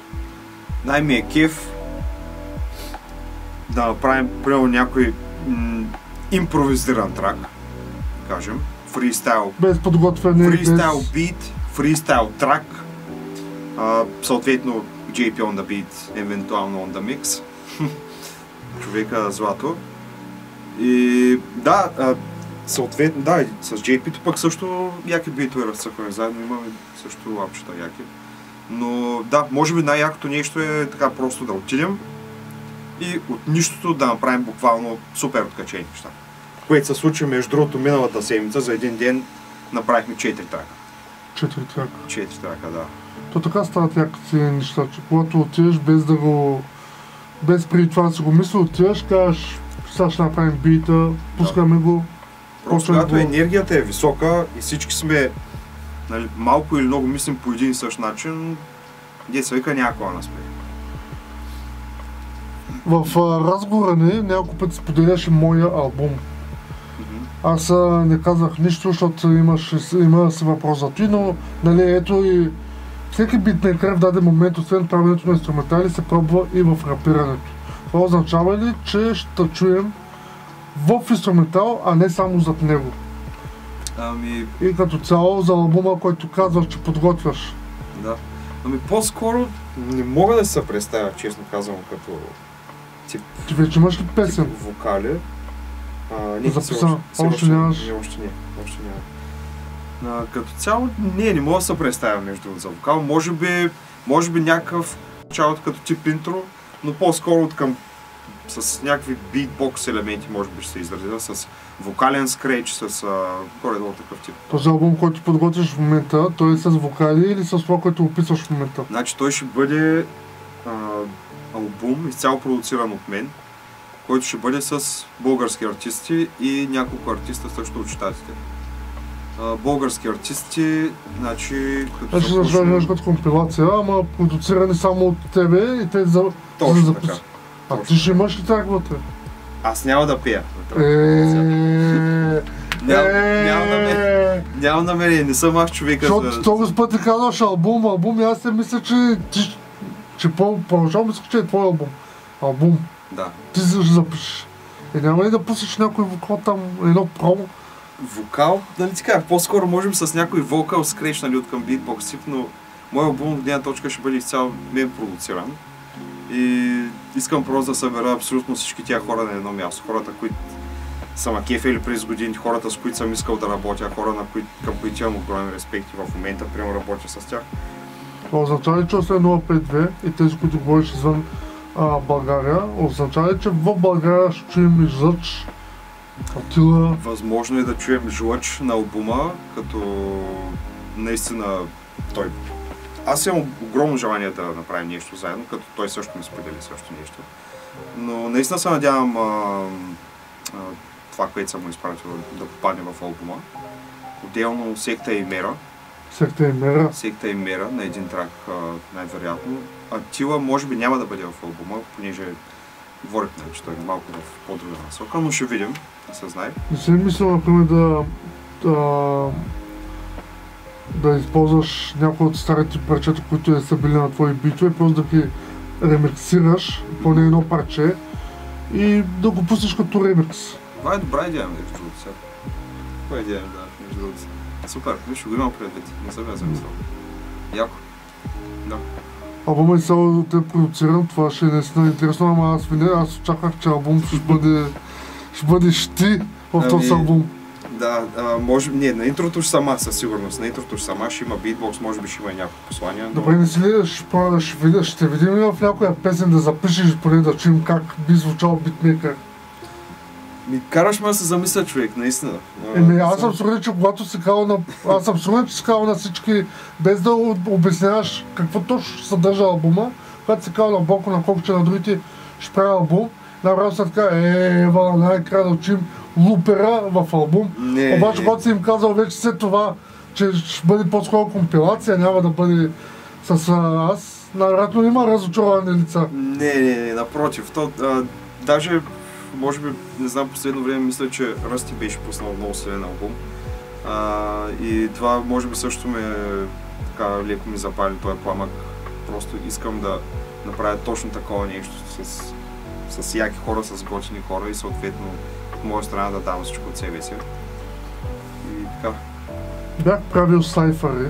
Speaker 2: Най-ми е кеф да направим примерно някой импровизиран трак, кажем, фристайл,
Speaker 1: Без подготвяне,
Speaker 2: фристайл бит, фристайл трак, съответно JP on the beat, евентуално on the mix, човека злато. И да, съответно, да, с JP-то пък също яки битове разцъкваме заедно, имаме също лапчета яки. Но да, може би най-якото нещо е така просто да отидем и от нищото да направим буквално супер откачени неща. Което се случи между другото миналата седмица, за един ден направихме 4 трака.
Speaker 1: 4 трака.
Speaker 2: 4 трака, да.
Speaker 1: То така стават яките неща, че когато отидеш без преди това да си го мисля, отиваш, кажеш, сега ще направим бита, пускаме го.
Speaker 2: Просто когато енергията е висока и всички сме, нали, малко или много мислим по един и същ начин, деца вика някаква на спех.
Speaker 1: В разговора ни няколко пъти споделяше моя албум. Аз не казах нищо, защото има си въпрос за той, но нали, ето и всеки битмейкър в даден момент, освен правенето на инструментали, се пробва и в рапирането. Това означава ли, че ще чуем в инструментал, а не само зад него? И като цяло за албума, който казваш, че подготвяш.
Speaker 2: Да. По-скоро не мога да се представя, честно казвам, като тип...
Speaker 1: Ти вече имаш ли песен?
Speaker 2: Тип вокали.
Speaker 1: Записана? Още нямаш?
Speaker 2: Още няма. Като цяло не мога да се представя между за вокал. Може би някакъв началото като тип интро, но по-скоро към с някакви битбокс елементи може би ще се изразя, с вокален скреч, с горе-долу такъв тип.
Speaker 1: Този албум, който подготвяш в момента, той е с вокали или с това, което описваш в момента?
Speaker 2: Значи той ще бъде албум, изцяло продуциран от мен, който ще бъде с български артисти и няколко артиста също от щатите. Български артисти, значи...
Speaker 1: Ще започнеш като компилация, ама продуцирани само от тебе и те за запис. А ти ще имаш ли трак вътре?
Speaker 2: Аз няма да пея. Нямам намерение, не съм аз човека.
Speaker 1: Защото този път ти казваш албум и аз се мисля, че по-продължавам мисля, че е твой албум. Албум.
Speaker 2: Да.
Speaker 1: Ти ще запишеш. Няма ли да пуснеш някой вокал там, едно промо?
Speaker 2: Вокал? Нали ти кажа, по-скоро можем с някой вокал скреч, нали, от към beatbox тип, но моят албум от една точка ще бъде изцяло мен продуциран. И искам просто да събера абсолютно всички тия хора на едно място. Хората, които са ма кефели през години, хората, с които съм искал да работя, хора, към които имам огромен респект и в момента прямо работя с тях.
Speaker 1: Това означава ли, че освен 052 и тези, които говориш извън България, означава ли, че в България ще чуем и Жлъч, Атила?
Speaker 2: Възможно е да чуем Жлъч на албума, като наистина той... Аз имам огромно желание да направим нещо заедно, като той също ми сподели също нещо. Но наистина се надявам това, което съм му изпратил, да попадне в албума. Отделно Секта и Мера. Секта и Мера на един трак, най-вероятно. Атила може би няма да бъде в албума, понеже говорихме, че той е малко в по-друга насока, но ще видим, да се знае.
Speaker 1: Не си мисля, например, да използваш някои от старите парчета, които са били на твои битове, просто да ги ремиксираш по едно парче и да го пуснеш като ремикс.
Speaker 2: Това е добра идея, между другото сега. Добра идея, да, между другото. Супер, ще го имам предвид, не съм я замислял. Яко. Да.
Speaker 1: Албума и само те продуцирам, това ще е наистина интересно, ама аз очаквах, че албум ще бъдеш ти в този албум.
Speaker 2: Да, може... Не, на интрото ще сама, със сигурност. На интрото ще сама, ще има битбокс, може би ще има и някакво послание. Но...
Speaker 1: Добре, не си ли ще видим ли в някоя песен да запишеш, поне да чуем как би звучал битмейкър?
Speaker 2: Караш ме да се замисля, човек, наистина.
Speaker 1: Аз съм сигурен, че когато си казал на всички, без да обясняваш какво точно ще съдържа албума, когато си казал на Боко, на колко, че на другите ще правя албум, направо се така, Ева, най-края да учим лупера в албум. Обаче, когато си им казал вече след това, че ще бъде по-скоро компилация, няма да бъде с аз, най-вероятно има разочаровани лица.
Speaker 2: Не, напротив. Даже, може би, не знам, последно време мисля, че Ръсти беше пуснал много силен албум. И това може би също така леко ми запали този пламък. Просто искам да направя точно такова нещо с яки хора, с готини хора и съответно от моя страна да давам всичко от себе си. И така.
Speaker 1: Бях правил сайфари,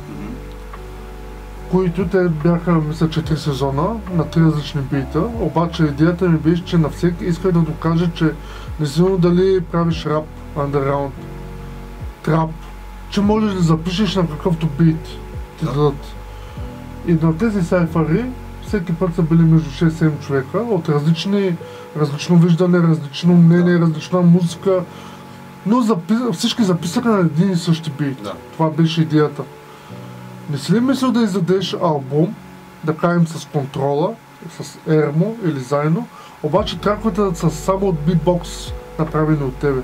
Speaker 1: които те бяха, мисля, 4 сезона на 3 различни бита, обаче идеята ми беше, че на всеки иска да докаже, че независимо дали правиш рап, underground, трап, че можеш да запишеш на какъвто бит ти дадат. И на тези сайфари всеки път са били между 6-7 човека от различно виждане, различно мнение, различна музика, но всички записаха на един и същи бит. Това беше идеята. Не си ли мислил да издадеш албум, да кажем с контрола, с ермо или заедно, обаче траковете да са само от битбокс, направени от тебе?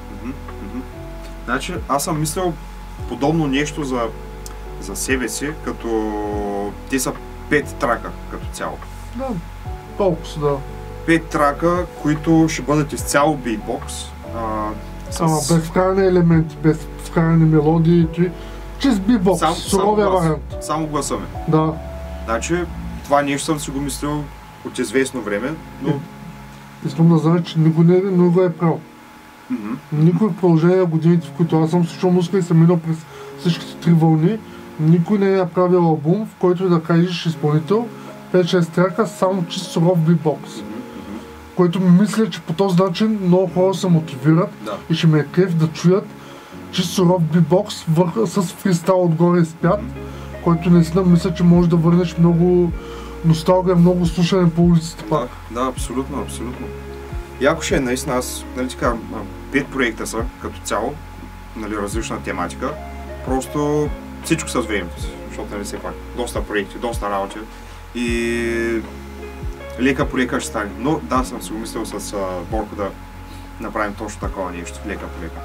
Speaker 2: Значи аз съм мислил подобно нещо за себе си, като те са 5 трака като цяло.
Speaker 1: Да, толкова да.
Speaker 2: 5 трака, които ще бъдат изцяло битбокс.
Speaker 1: Без вкарани елементи, без вкарани мелодии, чист битбокс, суровия вариант.
Speaker 2: Само гласа ми.
Speaker 1: Да.
Speaker 2: Значи, това нещо съм си го мислил от известно време, но...
Speaker 1: Искам да знам, че никой не го е правил. Никой в продължение на годините, в които аз съм слушал музика и съм минал през всичките 3 вълни, никой не е направил албум, в който да кажеш изпълнител 5-6 трака, само чист суров битбокс. Който мисля, че по този начин много хора се мотивират и ще ме е кеф да чуят чист суров битбокс с фристайл отгоре изпят, който наистина мисля, че може да върнеш много носталгия, много слушане по улиците пак.
Speaker 2: Да, абсолютно. Яко ще е наистина, аз, нали така, 5 проекта са като цяло, нали, различна тематика. Просто всичко с времето си, защото нали все пак доста проекти, доста работи и лека по лека ще стане. Но да, съм си го мислил с Борко да направим точно такова нещо, лека по лека.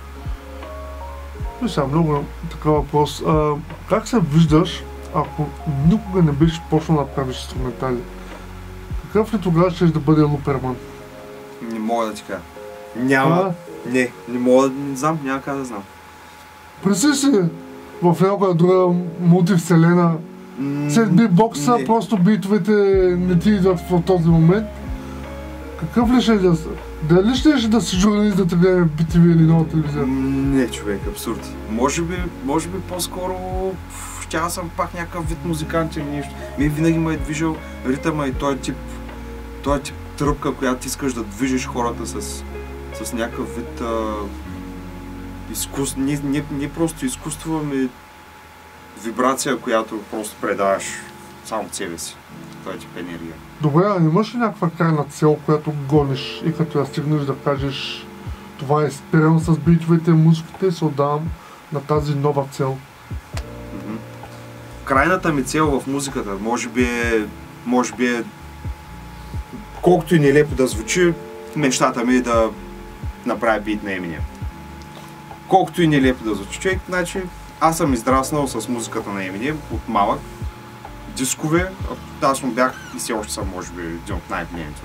Speaker 1: Сега много такъв въпрос. Как се виждаш, ако никога не беше почнал да правиш инструментали? Какъв ли тогава ще да бъде Луперман?
Speaker 2: Не мога да ти кажа. Няма. Не мога, не знам, няма как да знам.
Speaker 1: Представи си в някоя друга мултивселена, след битбокса, просто битовете не ти идват в този момент. Какъв ли ще да са? Дали ще да си журналист да те гледаме BTV или нова телевизия?
Speaker 2: Не, човек, абсурд. Може би по-скоро ще съм пак някакъв вид музикант или нещо. Винаги ме е движил ритъма и този тип тръпка, която искаш да движиш хората с някакъв вид изкуство. Не просто изкуство, ами вибрация, която просто предаваш само от себе си. Този тип енергия.
Speaker 1: Добре, а имаш ли някаква крайна цел, която гониш и като я стигнеш да кажеш това е спирам с битовете, музиките и се отдавам на тази нова цел?
Speaker 2: Крайната ми цел в музиката може би е колкото и нелепо да звучи, мечтата ми е да направя бит на Eminem. Колкото и нелепо да звучи, човек, значи аз съм израснал с музиката на Eminem от малък. Дискове, аз му бях и все още съм, може би, един от най-големите.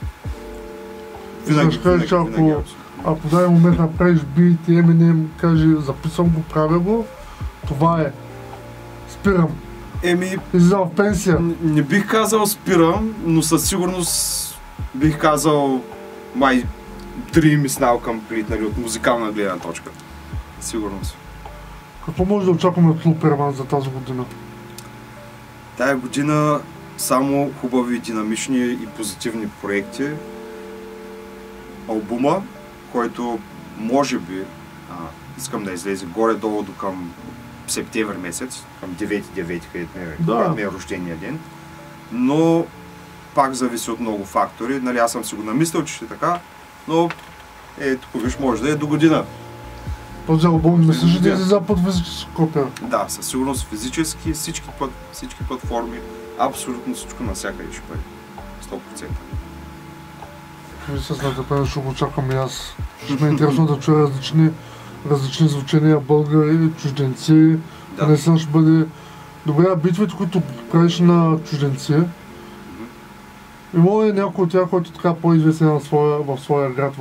Speaker 1: Винаги. Ако дай момент направиш бит и Eminem каже записвам го, правя го, това е. Спирам. Излизам в пенсия.
Speaker 2: Не бих казал спирам, но със сигурност бих казал my dream is now complete, нали, от музикална гледна точка. Сигурност.
Speaker 1: Какво може да очакваме от Луперман за тази година?
Speaker 2: Тая година само хубави, динамични и позитивни проекти. Албума, който може би искам да излезе горе-долу до към септември месец, към 9-9, където ми е рождения ден. Но пак зависи от много фактори. Нали, аз съм си го намислил, че ще е така, но тук виж, може да е до година.
Speaker 1: Този албум мислиш да излиза под физическа копия?
Speaker 2: Да, със сигурност физически, всички платформи, абсолютно всичко навсякъде ще бъде. 100%.
Speaker 1: Вие с нетърпение ще го чакам и аз. Ще ме е интересно да чуя различни звучения, българи, чужденци. Наистина ще бъде... Добре, битвите, които правиш на чужденци, има ли някой от тях, който така по-известен в своя град?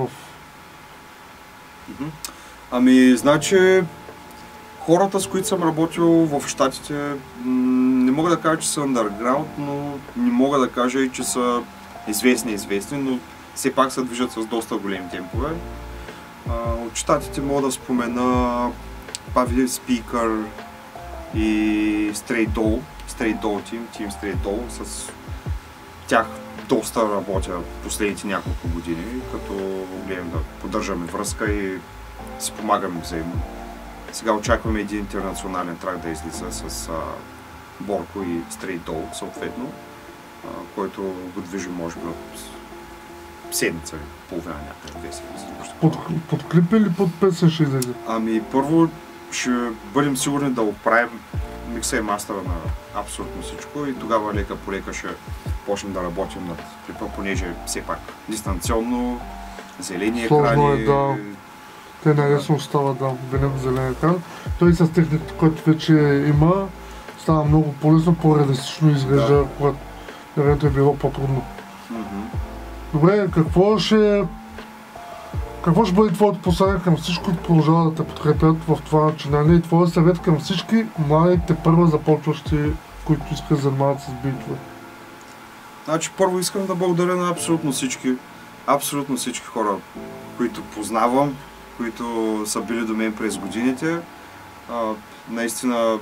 Speaker 2: Ами, значи, хората, с които съм работил в Щатите, не мога да кажа, че са underground, но не мога да кажа и, че са известни, но все пак се движат с доста големи темпове. От щатите мога да спомена Pavilion Speaker и Stray Doll Team Stray Doll. С тях доста работя последните няколко години, като гледам да поддържаме връзка и си помагаме взаимно. Сега очакваме един интернационален трак да излиза с Борко и Stray Doll съответно, който го движи може би от седмица или половина някъде, 2 седмици.
Speaker 1: Под клип или под песен ще излезе?
Speaker 2: Ами първо ще бъдем сигурни да оправим микса и мастера на абсолютно всичко и тогава лека по лека ще почнем да работим над клипа, понеже все пак дистанционно, зелени екрани.
Speaker 1: Да. Те най-лесно става да винем зелен екран. Той с техниката, която вече има, става много по-лесно, по-реалистично изглежда, когато вероятно е било по-трудно. Добре, какво ще бъде твоето послание към всички, които продължават да те подкрепят в това начинание и твоя съвет към всички младите първо започващи, които искат да занимават с битове?
Speaker 2: Значи първо искам да благодаря на абсолютно всички хора, които познавам, които са били до мен през годините. Наистина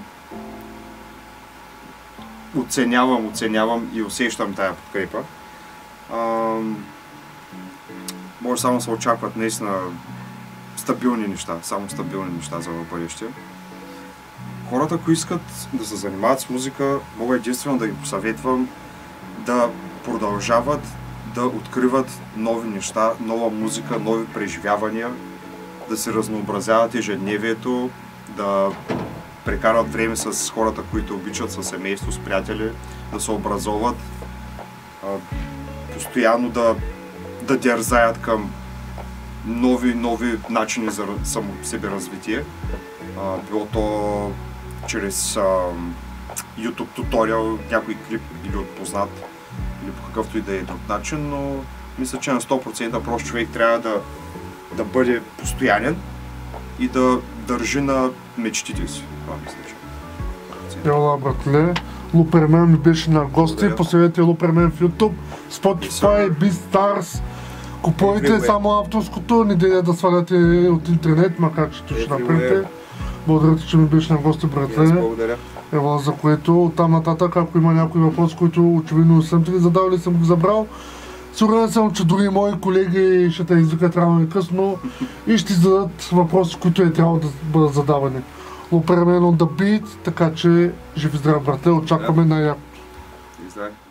Speaker 2: оценявам и усещам тая подкрепа. Може само да се очакват наистина стабилни неща за бъдеще. Хората, които искат да се занимават с музика, мога единствено да ги посъветвам да продължават да откриват нови неща, нова музика, нови преживявания, да се разнообразяват ежедневието, да прекарат време с хората, които обичат, със семейство, с приятели, да се образоват, постоянно да дерзаят към нови начини за себеразвитие. Било то чрез YouTube туториал, някой клип или от познат, или по какъвто и да е друг начин, но мисля, че на 100% просто човек трябва да бъде постоянен и да държи на мечтите си. Това мисля, че.
Speaker 1: Ела, братле, Лупермен ми беше на гости, последете Лупермен в YouTube, Spotify, BeatStars. Купувайте само авторското, не дейте да сваляте от интернет, макар че ще направите. Благодаря ти, че ми беше на гости, братле.
Speaker 2: Благодаря.
Speaker 1: Ева, за което оттам нататък, ако има някой въпрос, който очевидно не съм ти задал или съм го забрал, сигурен съм, че други мои колеги ще те извикат рано и късно и ще зададат въпроси, които е трябвало да бъдат задавани. Лупермен on the beat, така че жив и здрав, братле, очакваме най-якото.